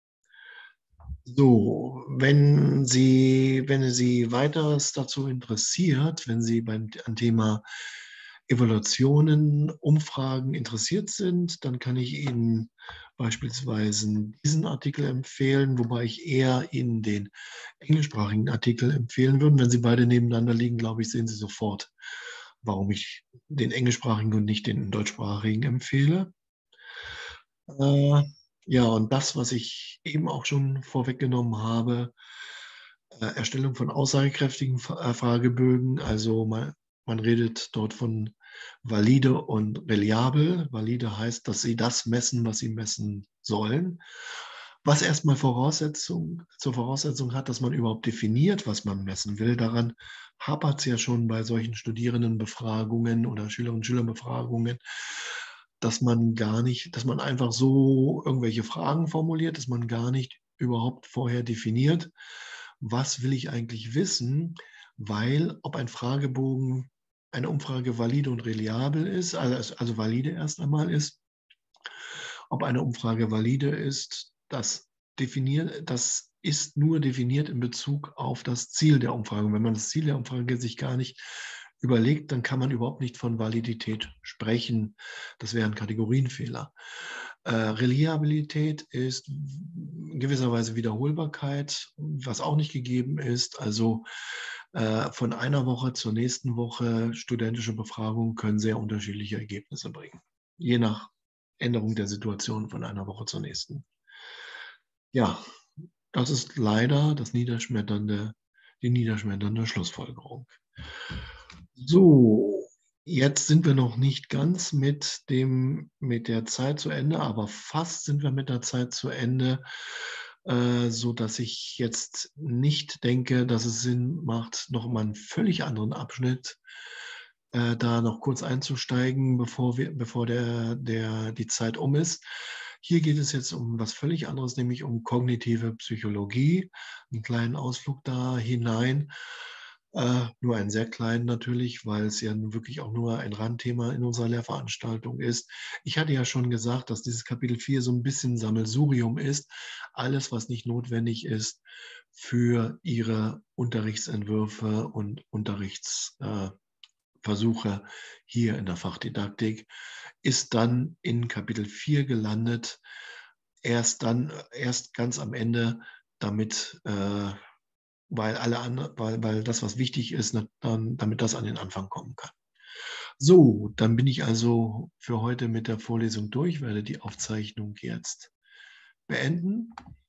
So, wenn Sie, wenn Sie weiteres dazu interessiert, wenn Sie beim am Thema Evaluationen, Umfragen interessiert sind, dann kann ich Ihnen beispielsweise diesen Artikel empfehlen, wobei ich eher Ihnen den englischsprachigen Artikel empfehlen würde. Wenn Sie beide nebeneinander liegen, glaube ich, sehen Sie sofort, warum ich den englischsprachigen und nicht den deutschsprachigen empfehle. Äh, ja, und das, was ich eben auch schon vorweggenommen habe, äh, Erstellung von aussagekräftigen Fra- äh, Fragebögen. Also man, man redet dort von valide und reliabel. Valide heißt, dass sie das messen, was sie messen sollen. Was erstmal Voraussetzung, zur Voraussetzung hat, dass man überhaupt definiert, was man messen will. Daran hapert es ja schon bei solchen Studierendenbefragungen oder Schülerinnen und Schülerbefragungen, dass man gar nicht, dass man einfach so irgendwelche Fragen formuliert, dass man gar nicht überhaupt vorher definiert, was will ich eigentlich wissen, weil ob ein Fragebogen, eine Umfrage valide und reliabel ist, also, also valide erst einmal ist, ob eine Umfrage valide ist, das definiert, das ist nur definiert in Bezug auf das Ziel der Umfrage. Und wenn man das Ziel der Umfrage sich gar nicht überlegt, dann kann man überhaupt nicht von Validität sprechen. Das wäre ein Kategorienfehler. Äh, Reliabilität ist in gewisser Weise Wiederholbarkeit, was auch nicht gegeben ist. Also äh, von einer Woche zur nächsten Woche studentische Befragungen können sehr unterschiedliche Ergebnisse bringen, je nach Änderung der Situation von einer Woche zur nächsten. Ja, das ist leider das niederschmetternde, die niederschmetternde Schlussfolgerung. So, jetzt sind wir noch nicht ganz mit dem, mit der Zeit zu Ende, aber fast sind wir mit der Zeit zu Ende, äh, so dass ich jetzt nicht denke, dass es Sinn macht, noch mal einen völlig anderen Abschnitt äh, da noch kurz einzusteigen, bevor wir, bevor der, der, die Zeit um ist. Hier geht es jetzt um was völlig anderes, nämlich um kognitive Psychologie. Einen kleinen Ausflug da hinein. Äh, nur einen sehr kleinen natürlich, weil es ja wirklich auch nur ein Randthema in unserer Lehrveranstaltung ist. Ich hatte ja schon gesagt, dass dieses Kapitel vier so ein bisschen Sammelsurium ist. Alles, was nicht notwendig ist für Ihre Unterrichtsentwürfe und Unterrichtsversuche äh, hier in der Fachdidaktik, ist dann in Kapitel vier gelandet. Erst dann, erst ganz am Ende, damit äh, weil alle anderen, weil, weil das, was wichtig ist, ne, dann, damit das an den Anfang kommen kann. So, dann bin ich also für heute mit der Vorlesung durch, werde die Aufzeichnung jetzt beenden.